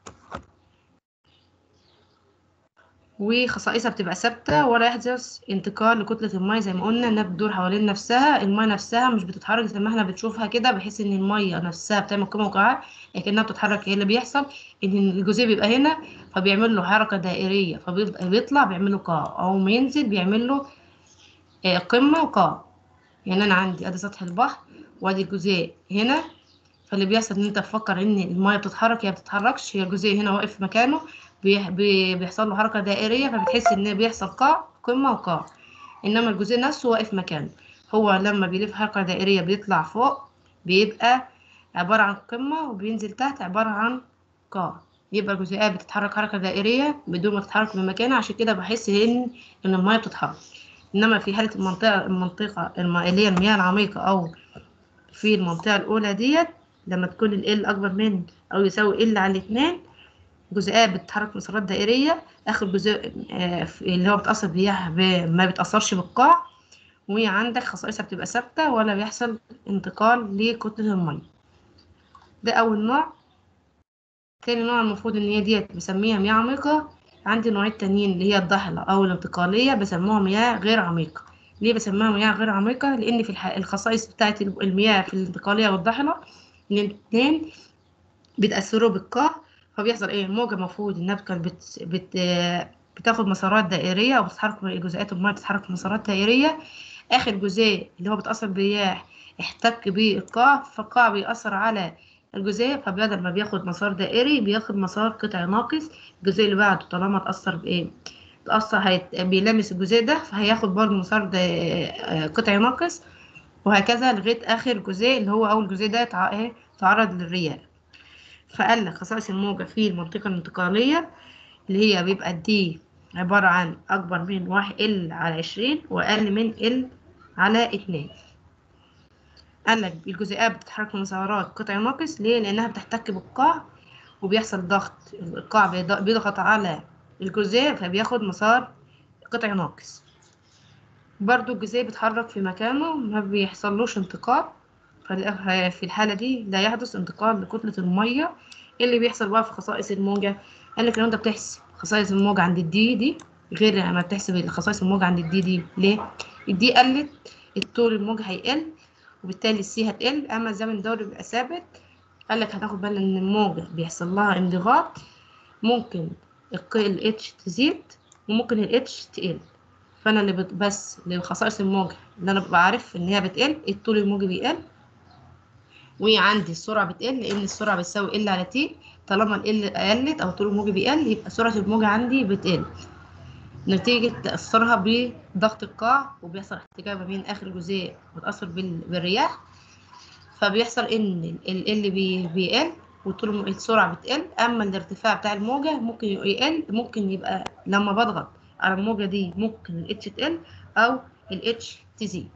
وخصائصها بتبقى ثابته ولا يحدث انتقال لكتله الميه. زي ما قلنا انها بتدور حوالين نفسها، الميه نفسها مش بتتحرك زي ما احنا بنشوفها كده بحيث ان الميه نفسها بتعمل قمه وقاع، لكنها بتتحرك. هي اللي بيحصل ان الجزيء بيبقى هنا فبيعمل له حركه دائريه، فبيطلع بيعمل له قاع، او ما ينزل بيعمل له قمه وقاع. يعني انا عندي ادي سطح البحر وادي الجزيء هنا، فاللي بيحصل ان انت تفكر ان الميه بتتحرك، هي بتتحركش، هي الجزيء هنا واقف في مكانه بيحصل له حركه دائريه، فبتحس ان بيحصل قاع قمه وقاع، انما الجزيء نفسه واقف مكانه. هو لما بيلف حركه دائريه بيطلع فوق بيبقى عباره عن قمه، وبينزل تحت عباره عن قاع. يبقى الجزيئات بتتحرك حركه دائريه بدون ما تتحرك من مكانها، عشان كده بحس ان الميه بتتحرك. انما في حاله المنطقه اللي هي المياه العميقه، او في المنطقه الاولى ديت، لما تكون ال اكبر من او يساوي ال على 2، جزيئات بتتحرك مسارات دائريه. اخر جزء اللي هو بتاثر بيها ما بتاثرش بالقاع، وعندك خصائصها بتبقى ثابته ولا بيحصل انتقال لكتله الميه. ده اول نوع. تاني نوع المفروض ان هي ديت بسميها مياه عميقه. عندي نوعين تانيين اللي هي الضحله او الانتقاليه بسموها مياه غير عميقه. ليه بسميها مياه غير عميقه؟ لان في الخصائص بتاعه المياه في الانتقاليه والضحله الاثنين بيتأثروا بالقاع. فبيحصل ايه؟ الموجة المفروض انها كانت بتاخد مسارات دائرية او بتتحرك، جزيئات المية بتتحرك في مسارات دائرية. اخر جزيء اللي هو بيتأثر بالرياح احتك بالقاع، فالقاع بيأثر على الجزيء، فبدل ما بياخد مسار دائري بياخد مسار قطعي ناقص. الجزيء اللي بعده طالما اتأثر بايه؟ بيلامس الجزيء ده، فهياخد برضه مسار قطعي ناقص، وهكذا لغاية آخر جزيء اللي هو أول جزيء ده تعرض للرياح. فقال لك خصائص الموجة في المنطقة الانتقالية اللي هي بيبقى دي عبارة عن أكبر من 1L/20 وأقل من L/2. قال لك الجزيئات بتتحرك في مسارات قطعي ناقص. ليه؟ لأنها بتحتك بالقاع وبيحصل ضغط، القاع بيضغط على الجزيء فبياخد مسار قطعي ناقص. برضو الجزيء بيتحرك في مكانه، ما بيحصلوش انتقال. في الحالة دي لا يحدث انتقال لكتلة المية. ايه اللي بيحصل بقى في خصائص الموجة؟ قال لك لو انت بتحسب خصائص الموجة عند الدي دي غير لما بتحسب خصائص الموجة عند الدي دي. ليه؟ الدي قلت، الطول الموجة هيقل، وبالتالي السي هتقل، اما الزمن الدوري بيبقى ثابت. قال لك هتاخد بالك ان الموجة بيحصل لها انضغاط، ممكن ال اتش تزيد وممكن ال اتش تقل. فانا اللي بس لخصائص الموجة اللي انا ببقى عارف ان هي بتقل، الطول الموجي بيقل، وعندي السرعة بتقل لأن السرعة بتساوي ال على تي. طالما ال قلت أو طول الموجة بيقل يبقى سرعة الموجة عندي بتقل نتيجة تأثرها بضغط القاع، وبيحصل احتكاك ما بين آخر جزيء متأثر بالرياح. فبيحصل إن ال بيقل وطول السرعة بتقل. أما الارتفاع بتاع الموجة ممكن يقل، ممكن يبقى لما بضغط على الموجة دي ممكن ال اتش تقل أو ال اتش تزيد.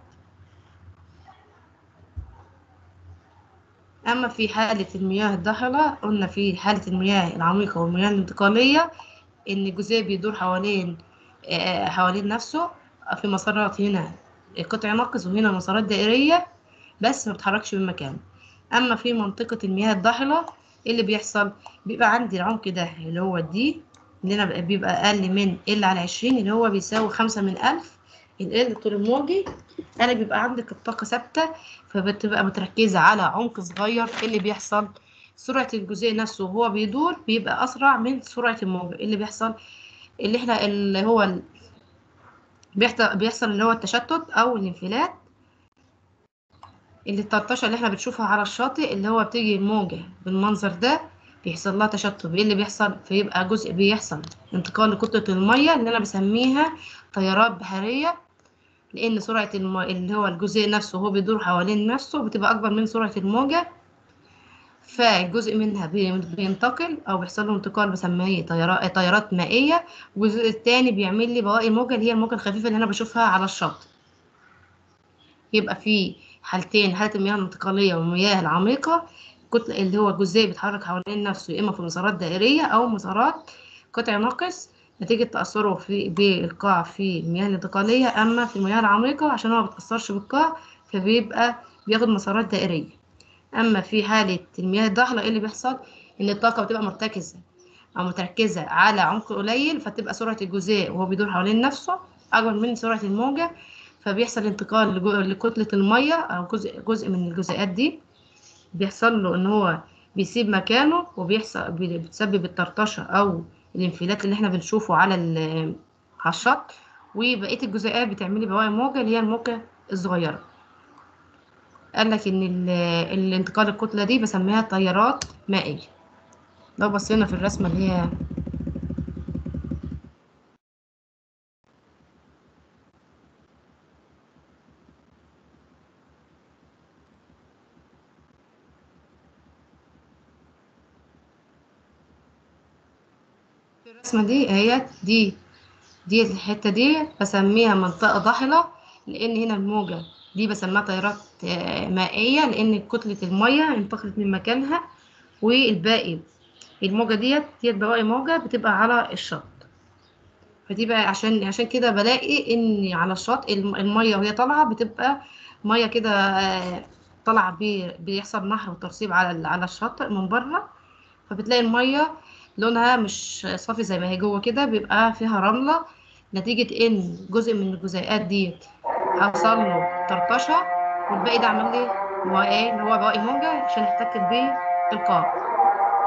أما في حالة المياه الضاحلة، قلنا في حالة المياه العميقة والمياه الانتقالية إن الجزيء بيدور حوالين نفسه في مسارات، هنا قطع ناقص وهنا مسارات دائرية بس ما بتحركش من مكانه. أما في منطقة المياه الضاحلة اللي بيحصل بيبقى عندي العمق ده اللي هو دي اللي أنا بيبقى أقل من L/20 اللي هو بيساوي 5/1000 ال طول الموجي. أنا بيبقى عندك الطاقة ثابتة، فبتبقى متركزة على عمق صغير. اللي بيحصل سرعة الجزيء نفسه وهو بيدور بيبقى أسرع من سرعة الموجة. اللي بيحصل اللي هو بيحصل اللي هو التشتت أو الانفلات. اللي الطرطشة اللي احنا بنشوفها على الشاطئ اللي هو بتيجي الموجة بالمنظر ده بيحصل لها تشتت. ايه اللي بيحصل؟ فيبقى جزء بيحصل انتقال لكتلة المية اللي أنا بسميها تيارات بحرية، لأن سرعة اللي هو الجزيء نفسه وهو بيدور حوالين نفسه بتبقى أكبر من سرعة الموجة، فجزء منها بينتقل أو بيحصل له انتقال بسميه تيارات مائية، والجزء التاني بيعمل لي بواقي موجة اللي هي الموجة الخفيفة اللي أنا بشوفها على الشاطئ. يبقى في حالتين، حالة المياه الانتقالية والمياه العميقة، كتلة اللي هو الجزيء بيتحرك حوالين نفسه إما في مسارات دائرية أو مسارات قطع ناقص نتيجة تأثره بالقاع في المياه الانتقالية. أما في المياه العميقة عشان هو مبيتأثرش بالقاع فبيبقى بياخد مسارات دائرية. أما في حالة المياه الضاحلة إيه اللي بيحصل؟ إن الطاقة بتبقى متركزة على عمق قليل، فتبقى سرعة الجزيء وهو بيدور حوالين نفسه أكبر من سرعة الموجة، فبيحصل انتقال لكتلة المية أو جزء من الجزيئات دي بيحصل له إن هو بيسيب مكانه وبيحصل بتسبب الطرطشة أو الانفلات اللي احنا بنشوفه على الشط، وبقية الجزيئات بتعملي بواقي موجة اللي هي الموجة الصغيرة. قال لك إن الانتقال الكتلة دي بسميها تيارات مائية. لو بصينا في الرسمة اللي هي الرسمة دي الحتة دي بسميها منطقة ضاحلة، لأن هنا الموجة دي بسميها تيارات مائية، لأن كتلة المية انتقلت من مكانها، والباقي الموجة ديت بواقي موجة بتبقى على الشط. فدي بقى عشان كده بلاقي إن على الشط المية وهي طالعة بتبقى مية كده طالعة بيحصل نهر وترسيب على الشاطئ من بره، فبتلاقي المية لونها مش صافي زي ما هي جوه كده، بيبقى فيها رملة نتيجة ان جزء من الجزيئات دي حصل له طرطشة، والباقي ده عمل لي اللي هو بواقي موجة عشان احتكت بيه القاع.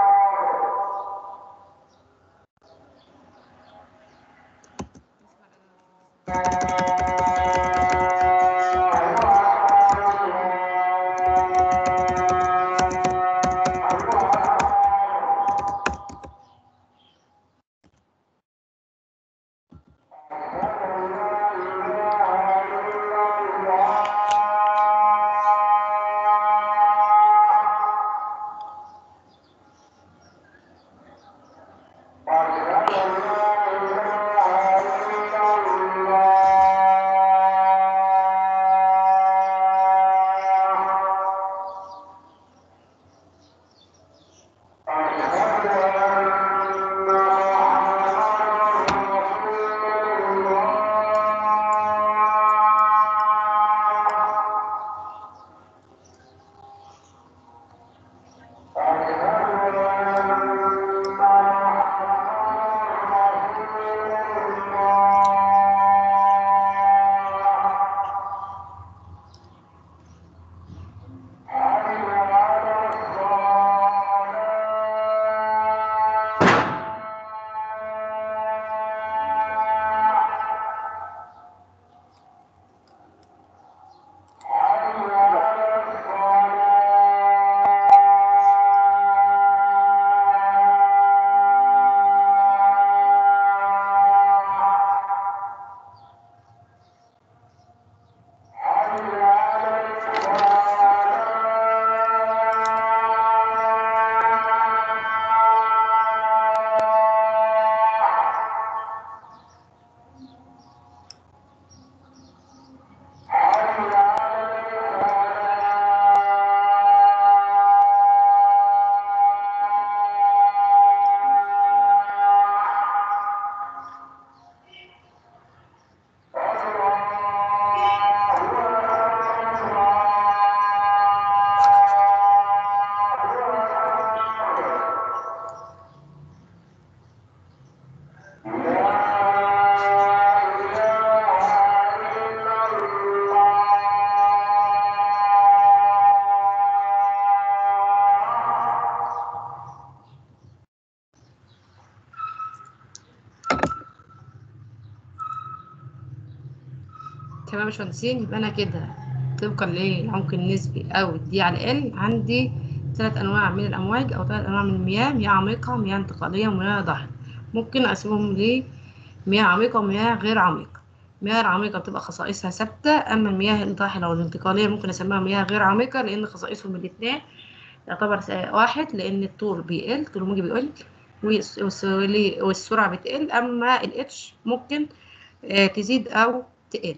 تمام يا باشمهندسين. يبقى انا كده طبقا للعمق النسبي او الدي على ال عندي 3 انواع من الامواج او 3 انواع من المياه: مياه عميقه، مياه انتقاليه، ومياه ضحله. ممكن اقسمهم لمياه عميقه ومياه غير عميقه. المياه العميقه بتبقى خصائصها ثابته، اما المياه الضاحله والانتقاليه ممكن اسميها مياه غير عميقه لان خصائصهم الاثنين يعتبر واحد، لان الطول بيقل، طول الموج بيقل والسرعه بتقل. اما الاتش ممكن تزيد او تقل.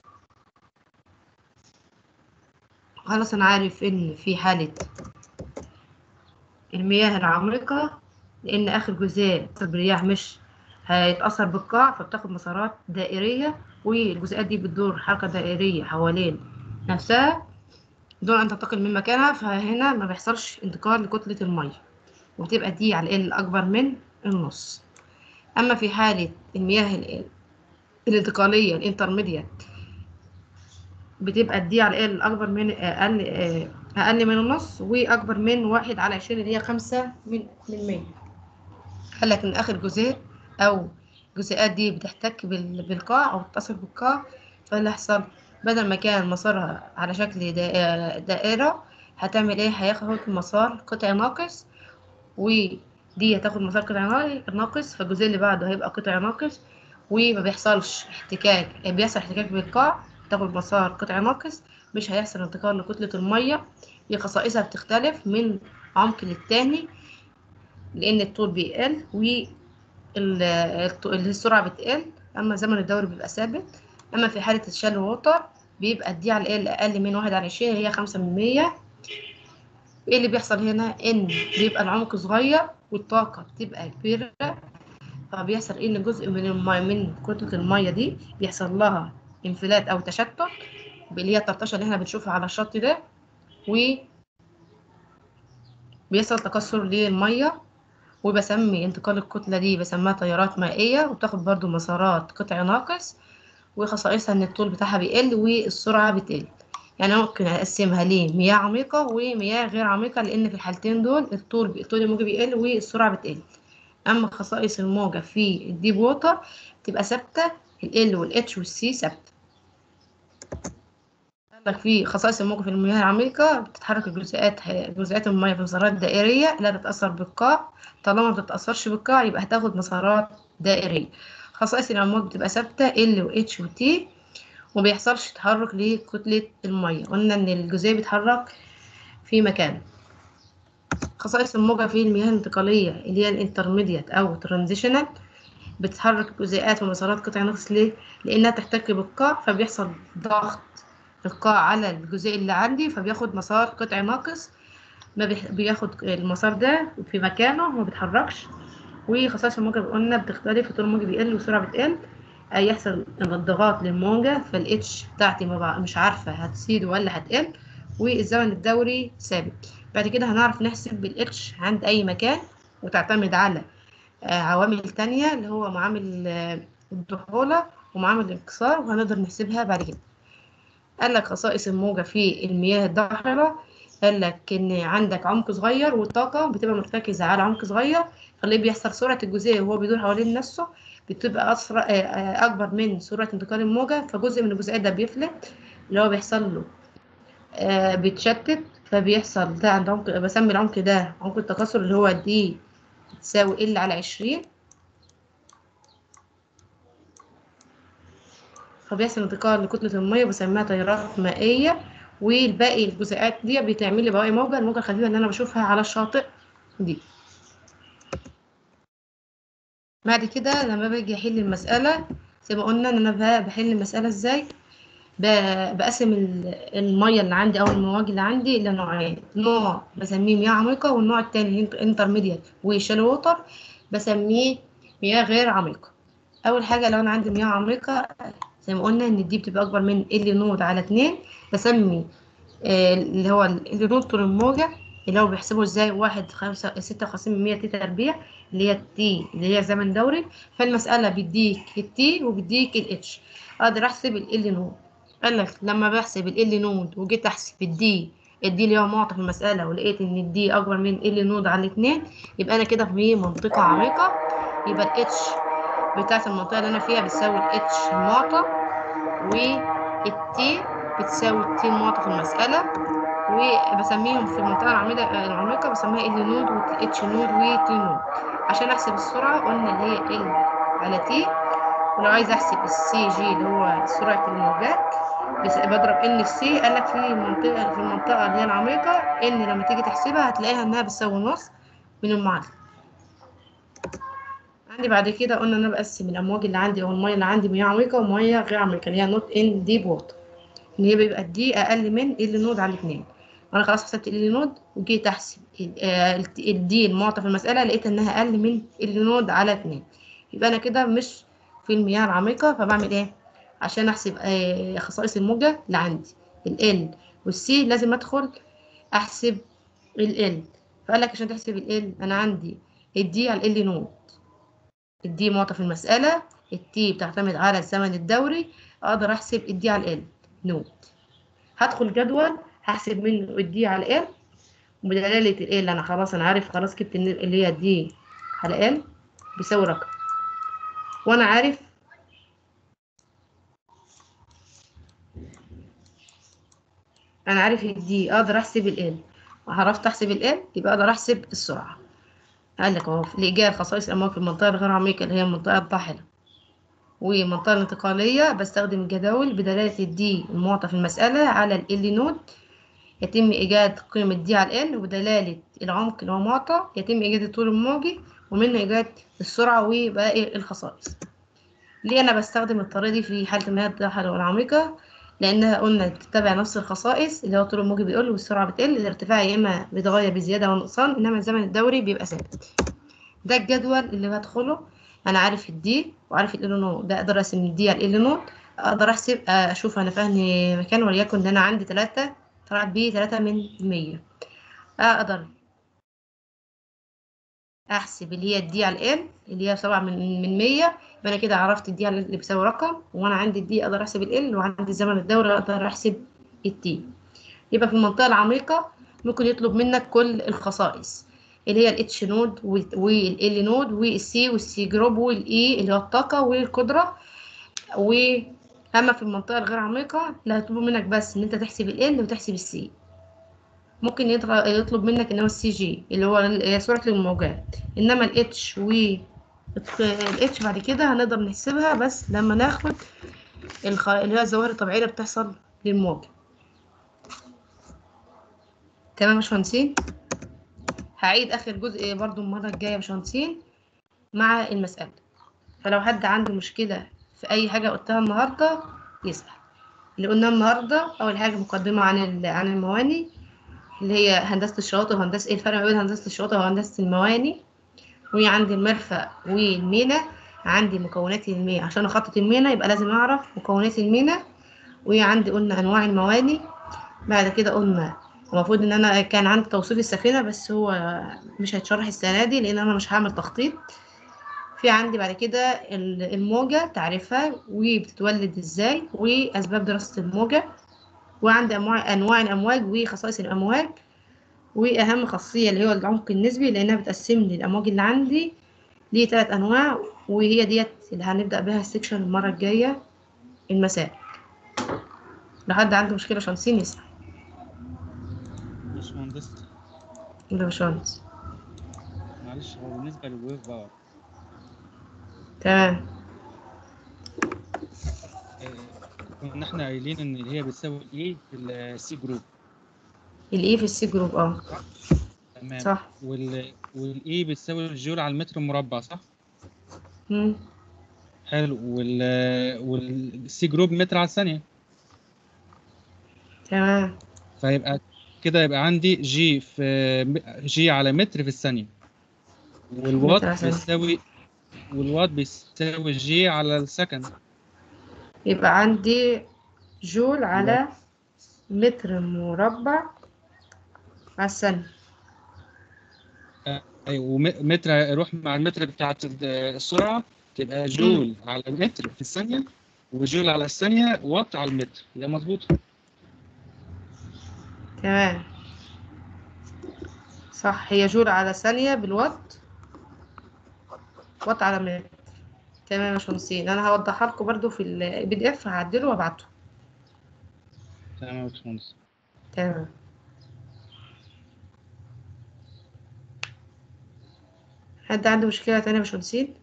خلاص انا عارف ان في حالة المياه العميقة لان اخر جزيء الرياح مش هيتأثر بالقاع فبتاخد مسارات دائرية، والجزيئات دي بتدور حركة دائرية حوالين نفسها دون ان تنتقل من مكانها، فهنا ما بيحصلش انتقال لكتلة المية وبتبقى دي على ال اكبر من النص. اما في حالة المياه الانتقالية الانترميديات بتبقى دي على ال اكبر من اقل من النص واكبر من 1/20 اللي هي 5 من 100. قال لك ان اخر جزيء او الجزيئات دي بتحتك بالقاع او بتتصل بالقاع، فاللي يحصل بدل ما كان مسارها على شكل دائرة هتعمل ايه؟ هياخد مسار قطعي ناقص، ودي هتاخد مسار قطعي ناقص، فالجزء اللي بعده هيبقى قطعي ناقص وما بيحصلش احتكاك، بيحصل احتكاك بالقاع، تاخد مسار قطعي ناقص، مش هيحصل انتقال لكتلة المية. هي خصائصها بتختلف من عمق للتاني لأن الطول بيقل والسرعة بتقل، أما الزمن الدوري بيبقى ثابت. أما في حالة الشالو ووتر بيبقى دي على ال أقل من 1/20 هي 5%. ايه اللي بيحصل هنا؟ ان بيبقى العمق صغير والطاقه بتبقى كبيره، فبيحصل ان جزء من الميه من كتله الميه دي بيحصل لها انفلات او تشتت اللي هي الطرطشه اللي احنا بنشوفها على الشط ده، وبيحصل تكسر للميه، وبسمي انتقال الكتله دي بسميها تيارات مائيه، وبتاخد برضو مسارات قطع ناقص، وخصائصها ان الطول بتاعها بيقل والسرعه بتقل. يعني ممكن اقسمها لمياه عميقه ومياه غير عميقه لان في الحالتين دول الطول الموجي بيقل والسرعه بتقل. اما خصائص الموجه في الديب ووتر تبقى ثابته، ال والاتش والسي ثابته. عندك في خصائص الموجه في المياه العميقه بتتحرك جزيئات المياه في مسارات دائريه لا تتاثر بالقاع، طالما ما بتتاثرش بالقاع يبقى هتاخد مسارات دائريه. خصائص الامواج بتبقى ثابته ال واتش وتي، ومبيحصلش تحرك لكتلة المية، قلنا ان الجزيء بيتحرك في مكانه. خصائص الموجة في المياه الانتقالية اللي هي الانترميديات او ترانزيشنال بتتحرك الجزيئات في مسارات قطع ناقص. ليه؟ لانها تحتك بالقاع فبيحصل ضغط القاع على الجزيء اللي عندي فبياخد مسار قطع ناقص، ما بياخد المسار ده في مكانه وما بيتحركش. وخصائص الموجة قلنا بتختلف، الطول الموجي بيقل والسرعة بتقل، يحصل انضغاط للموجة فالاتش بتاعتي مش عارفة هتزيد ولا هتقل، والزمن الدوري ثابت. بعد كده هنعرف نحسب الاتش عند أي مكان، وتعتمد على عوامل تانية اللي هو معامل الضحولة ومعامل الانكسار، وهنقدر نحسبها بعد كده. قال لك خصائص الموجة في المياه الضاحلة، قال لك ان عندك عمق صغير والطاقة بتبقى مرتكزة على عمق صغير، فاللي بيحصل سرعة الجزيء وهو بيدور حوالين نفسه بتبقى أسرع أكبر من سرعة انتقال الموجة، فجزء من الجزيئات ده بيفلت اللي هو بيحصل له بيتشتت، فبيحصل ده عند عمق، بسمي العمق ده عمق التكاثر اللي هو دي تساوي ال على 20، فبيحصل انتقال لكتلة المية بسميها تيارات مائية. والباقي الجزيئات دي بتعمل لي بواقي الموجة الخفيفة اللي أنا بشوفها على الشاطئ دي. بعد كده لما باجي أحل المسألة زي ما قلنا إن أنا بحل المسألة إزاي، بقسم المية اللي عندي أو المواد اللي عندي إلى نوعين: نوع بسميه مياه عميقة، والنوع التاني انترميديات وشالو ووتر بسميه مياه غير عميقة. أول حاجة لو أنا عندي مياه عميقة زي ما قلنا إن دي بتبقى أكبر من ال نود على 2، بسمي اللي هو ال نود طول الموجة اللي هو بيحسبه ازاي 1.56 تي تربيع اللي هي التي اللي هي زمن دوري، فالمسألة بيديك التي وبيديك الاتش، أقدر أحسب ال نود. قال لك لما بحسب ال نود وجيت أحسب الدي اللي هو معطى في المسألة ولقيت إن الدي أكبر من ال نود على 2، يبقى أنا كده في منطقة عميقة، يبقى الاتش بتاعت المنطقة اللي أنا فيها بتساوي الاتش المعطى التي بتساوي التي المعطى في المسألة، وبسميهم في المنطقة العميقة بسميها ال نود واتش نود وتي نود. عشان احسب السرعة قلنا اللي هي ال على تي، ولو عايز احسب السي جي اللي هو سرعة الموجات بضرب ان في سي. قالك في المنطقة اللي هي العميقة ان لما تيجي تحسبها هتلاقيها انها بتساوي نص من المعادلة. عندي بعد كده قلنا ان انا بقسم الامواج اللي عندي او الميه اللي عندي مياه عميقة ومياه غير عميقة اللي هي نوت ان ديب ووتر، ان هي بيبقى دي اقل من ال نود على 2. وانا خلاص حسبت ال نود وجيت احسب الدي المعطى في المساله لقيت انها اقل من ال نود على 2. يبقى انا كده مش في المياه العميقه. فبعمل ايه عشان احسب خصائص الموجه اللي عندي؟ ال والسي لازم ادخل احسب ال. فقال لك عشان تحسب ال انا عندي الدي على ال نود، الدي معطى في المساله، التي بتعتمد على الزمن الدوري، اقدر احسب الدي على ال نود. هدخل جدول هحسب منه الدي على ال، وبدلالة ال اللي انا خلاص انا عارف خلاص جبت اللي هي الدي على ال بيساوي رقم، وانا عارف الدي اقدر احسب ال، وعرفت احسب ال يبقى اقدر احسب السرعة. قال لك اهو لإيجاد خصائص الامواج في المنطقة الغير عميقة اللي هي المنطقة الضاحلة والمنطقة الانتقالية بستخدم الجداول بدلالة الدي المعطى في المسألة على ال نود يتم إيجاد قيمة دي على ال، وبدلالة العمق اللي هو معطى يتم إيجاد الطول الموجي ومنه إيجاد السرعة وباقي الخصائص. ليه أنا بستخدم الطريقة دي في حالة المياه الضاحلة والعميقة؟ لأنها قلنا بتتبع نفس الخصائص اللي هو الطول الموجي بيقل والسرعة بتقل، الارتفاع يا إما بيتغير بزيادة أو نقصان، إنما الزمن الدوري بيبقى ثابت. ده الجدول اللي بدخله أنا عارف الدي وعارف ال نود، ده أقدر أرسم الدي على ال نود، أقدر أحسب أشوف أنا في أنهي مكان، وليكن إن أنا عندي 3 طلعت بيه 3 من 100. اقدر احسب اللي هي الدي على ال اللي هي 7 من 100. يبقى انا كده عرفت الدي على ال اللي بيساوي رقم، وانا عندي الدي اقدر احسب ال، وعندي الزمن الدوري اقدر احسب التي. يبقى في المنطقه العميقه ممكن يطلب منك كل الخصائص اللي هي الاتش نود والال نود والسي والسي جروب والاي اللي هو الطاقه والقدره. واما في المنطقه الغير عميقه لا هيطلبوا منك بس ان انت تحسب ال وتحسب السي. ممكن يطلب منك ان هو السي جي اللي هو سرعة الموجات، انما الاتش الاتش بعد كده هنقدر نحسبها بس لما ناخد اللي هي الظواهر الطبيعية اللي بتحصل للموجة. تمام يا باشمهندسين؟ هعيد اخر جزء برضو المرة الجاية يا باشمهندسين مع المسألة. فلو حد عنده مشكلة في اي حاجة قلتها النهاردة يسأل. اللي قلناه النهاردة اول حاجة مقدمة عن المواني اللي هي هندسة الشواطئ وهندسة ايه الفرق بين هندسة الشواطئ وهندسة المواني. وعندي المرفأ والمينا، عندي مكونات المياه عشان اخطط المينا يبقى لازم اعرف مكونات المينا. وعندي قلنا انواع المواني. بعد كده قلنا المفروض ان انا كان عندي توصيف السفينة بس هو مش هيتشرح السنة دي لان انا مش هعمل تخطيط. في عندي بعد كده الموجة تعرفها وبتتولد ازاي واسباب دراسة الموجة. وعندي انواع الامواج وخصائص الامواج، واهم خاصية اللي هو العمق النسبي لانها بتقسم لي الامواج اللي عندي ليه 3 انواع، وهي ديت اللي هنبدأ بها السكشن المرة الجاية المساء. لو حد عنده مشكلة شمسين يسأل. باشمهندس، يا باشمهندس. معلش هو بالنسبة للويف باور تمام. كنا احنا قايلين ان هي بتساوي ايه في السي جروب، الايه في السي جروب صح؟ تمام. صح. والاي بتساوي الجول على المتر المربع، صح؟ مم. حلو. والسي جروب متر على الثانية. تمام. فيبقى كده يبقى عندي جي على متر في الثانية، والوات متر على ثانية. بيساوي جي على السكند. يبقى عندي جول يبقى على متر مربع على الثانية. ايوه، ومتر يروح مع المتر بتاعت السرعة، تبقى جول على المتر في الثانية، وجول على الثانية وات على المتر. يبقى مظبوط. تمام. صح، هي جول على ثانية بالوات، وات على متر. تمام يا شمسين، انا هوضحها لكم برضو في الPDF هعدله وابعته. تمام يا باشمهندس. تمام. حد عنده مشكلة تانية يا باشمهندسين؟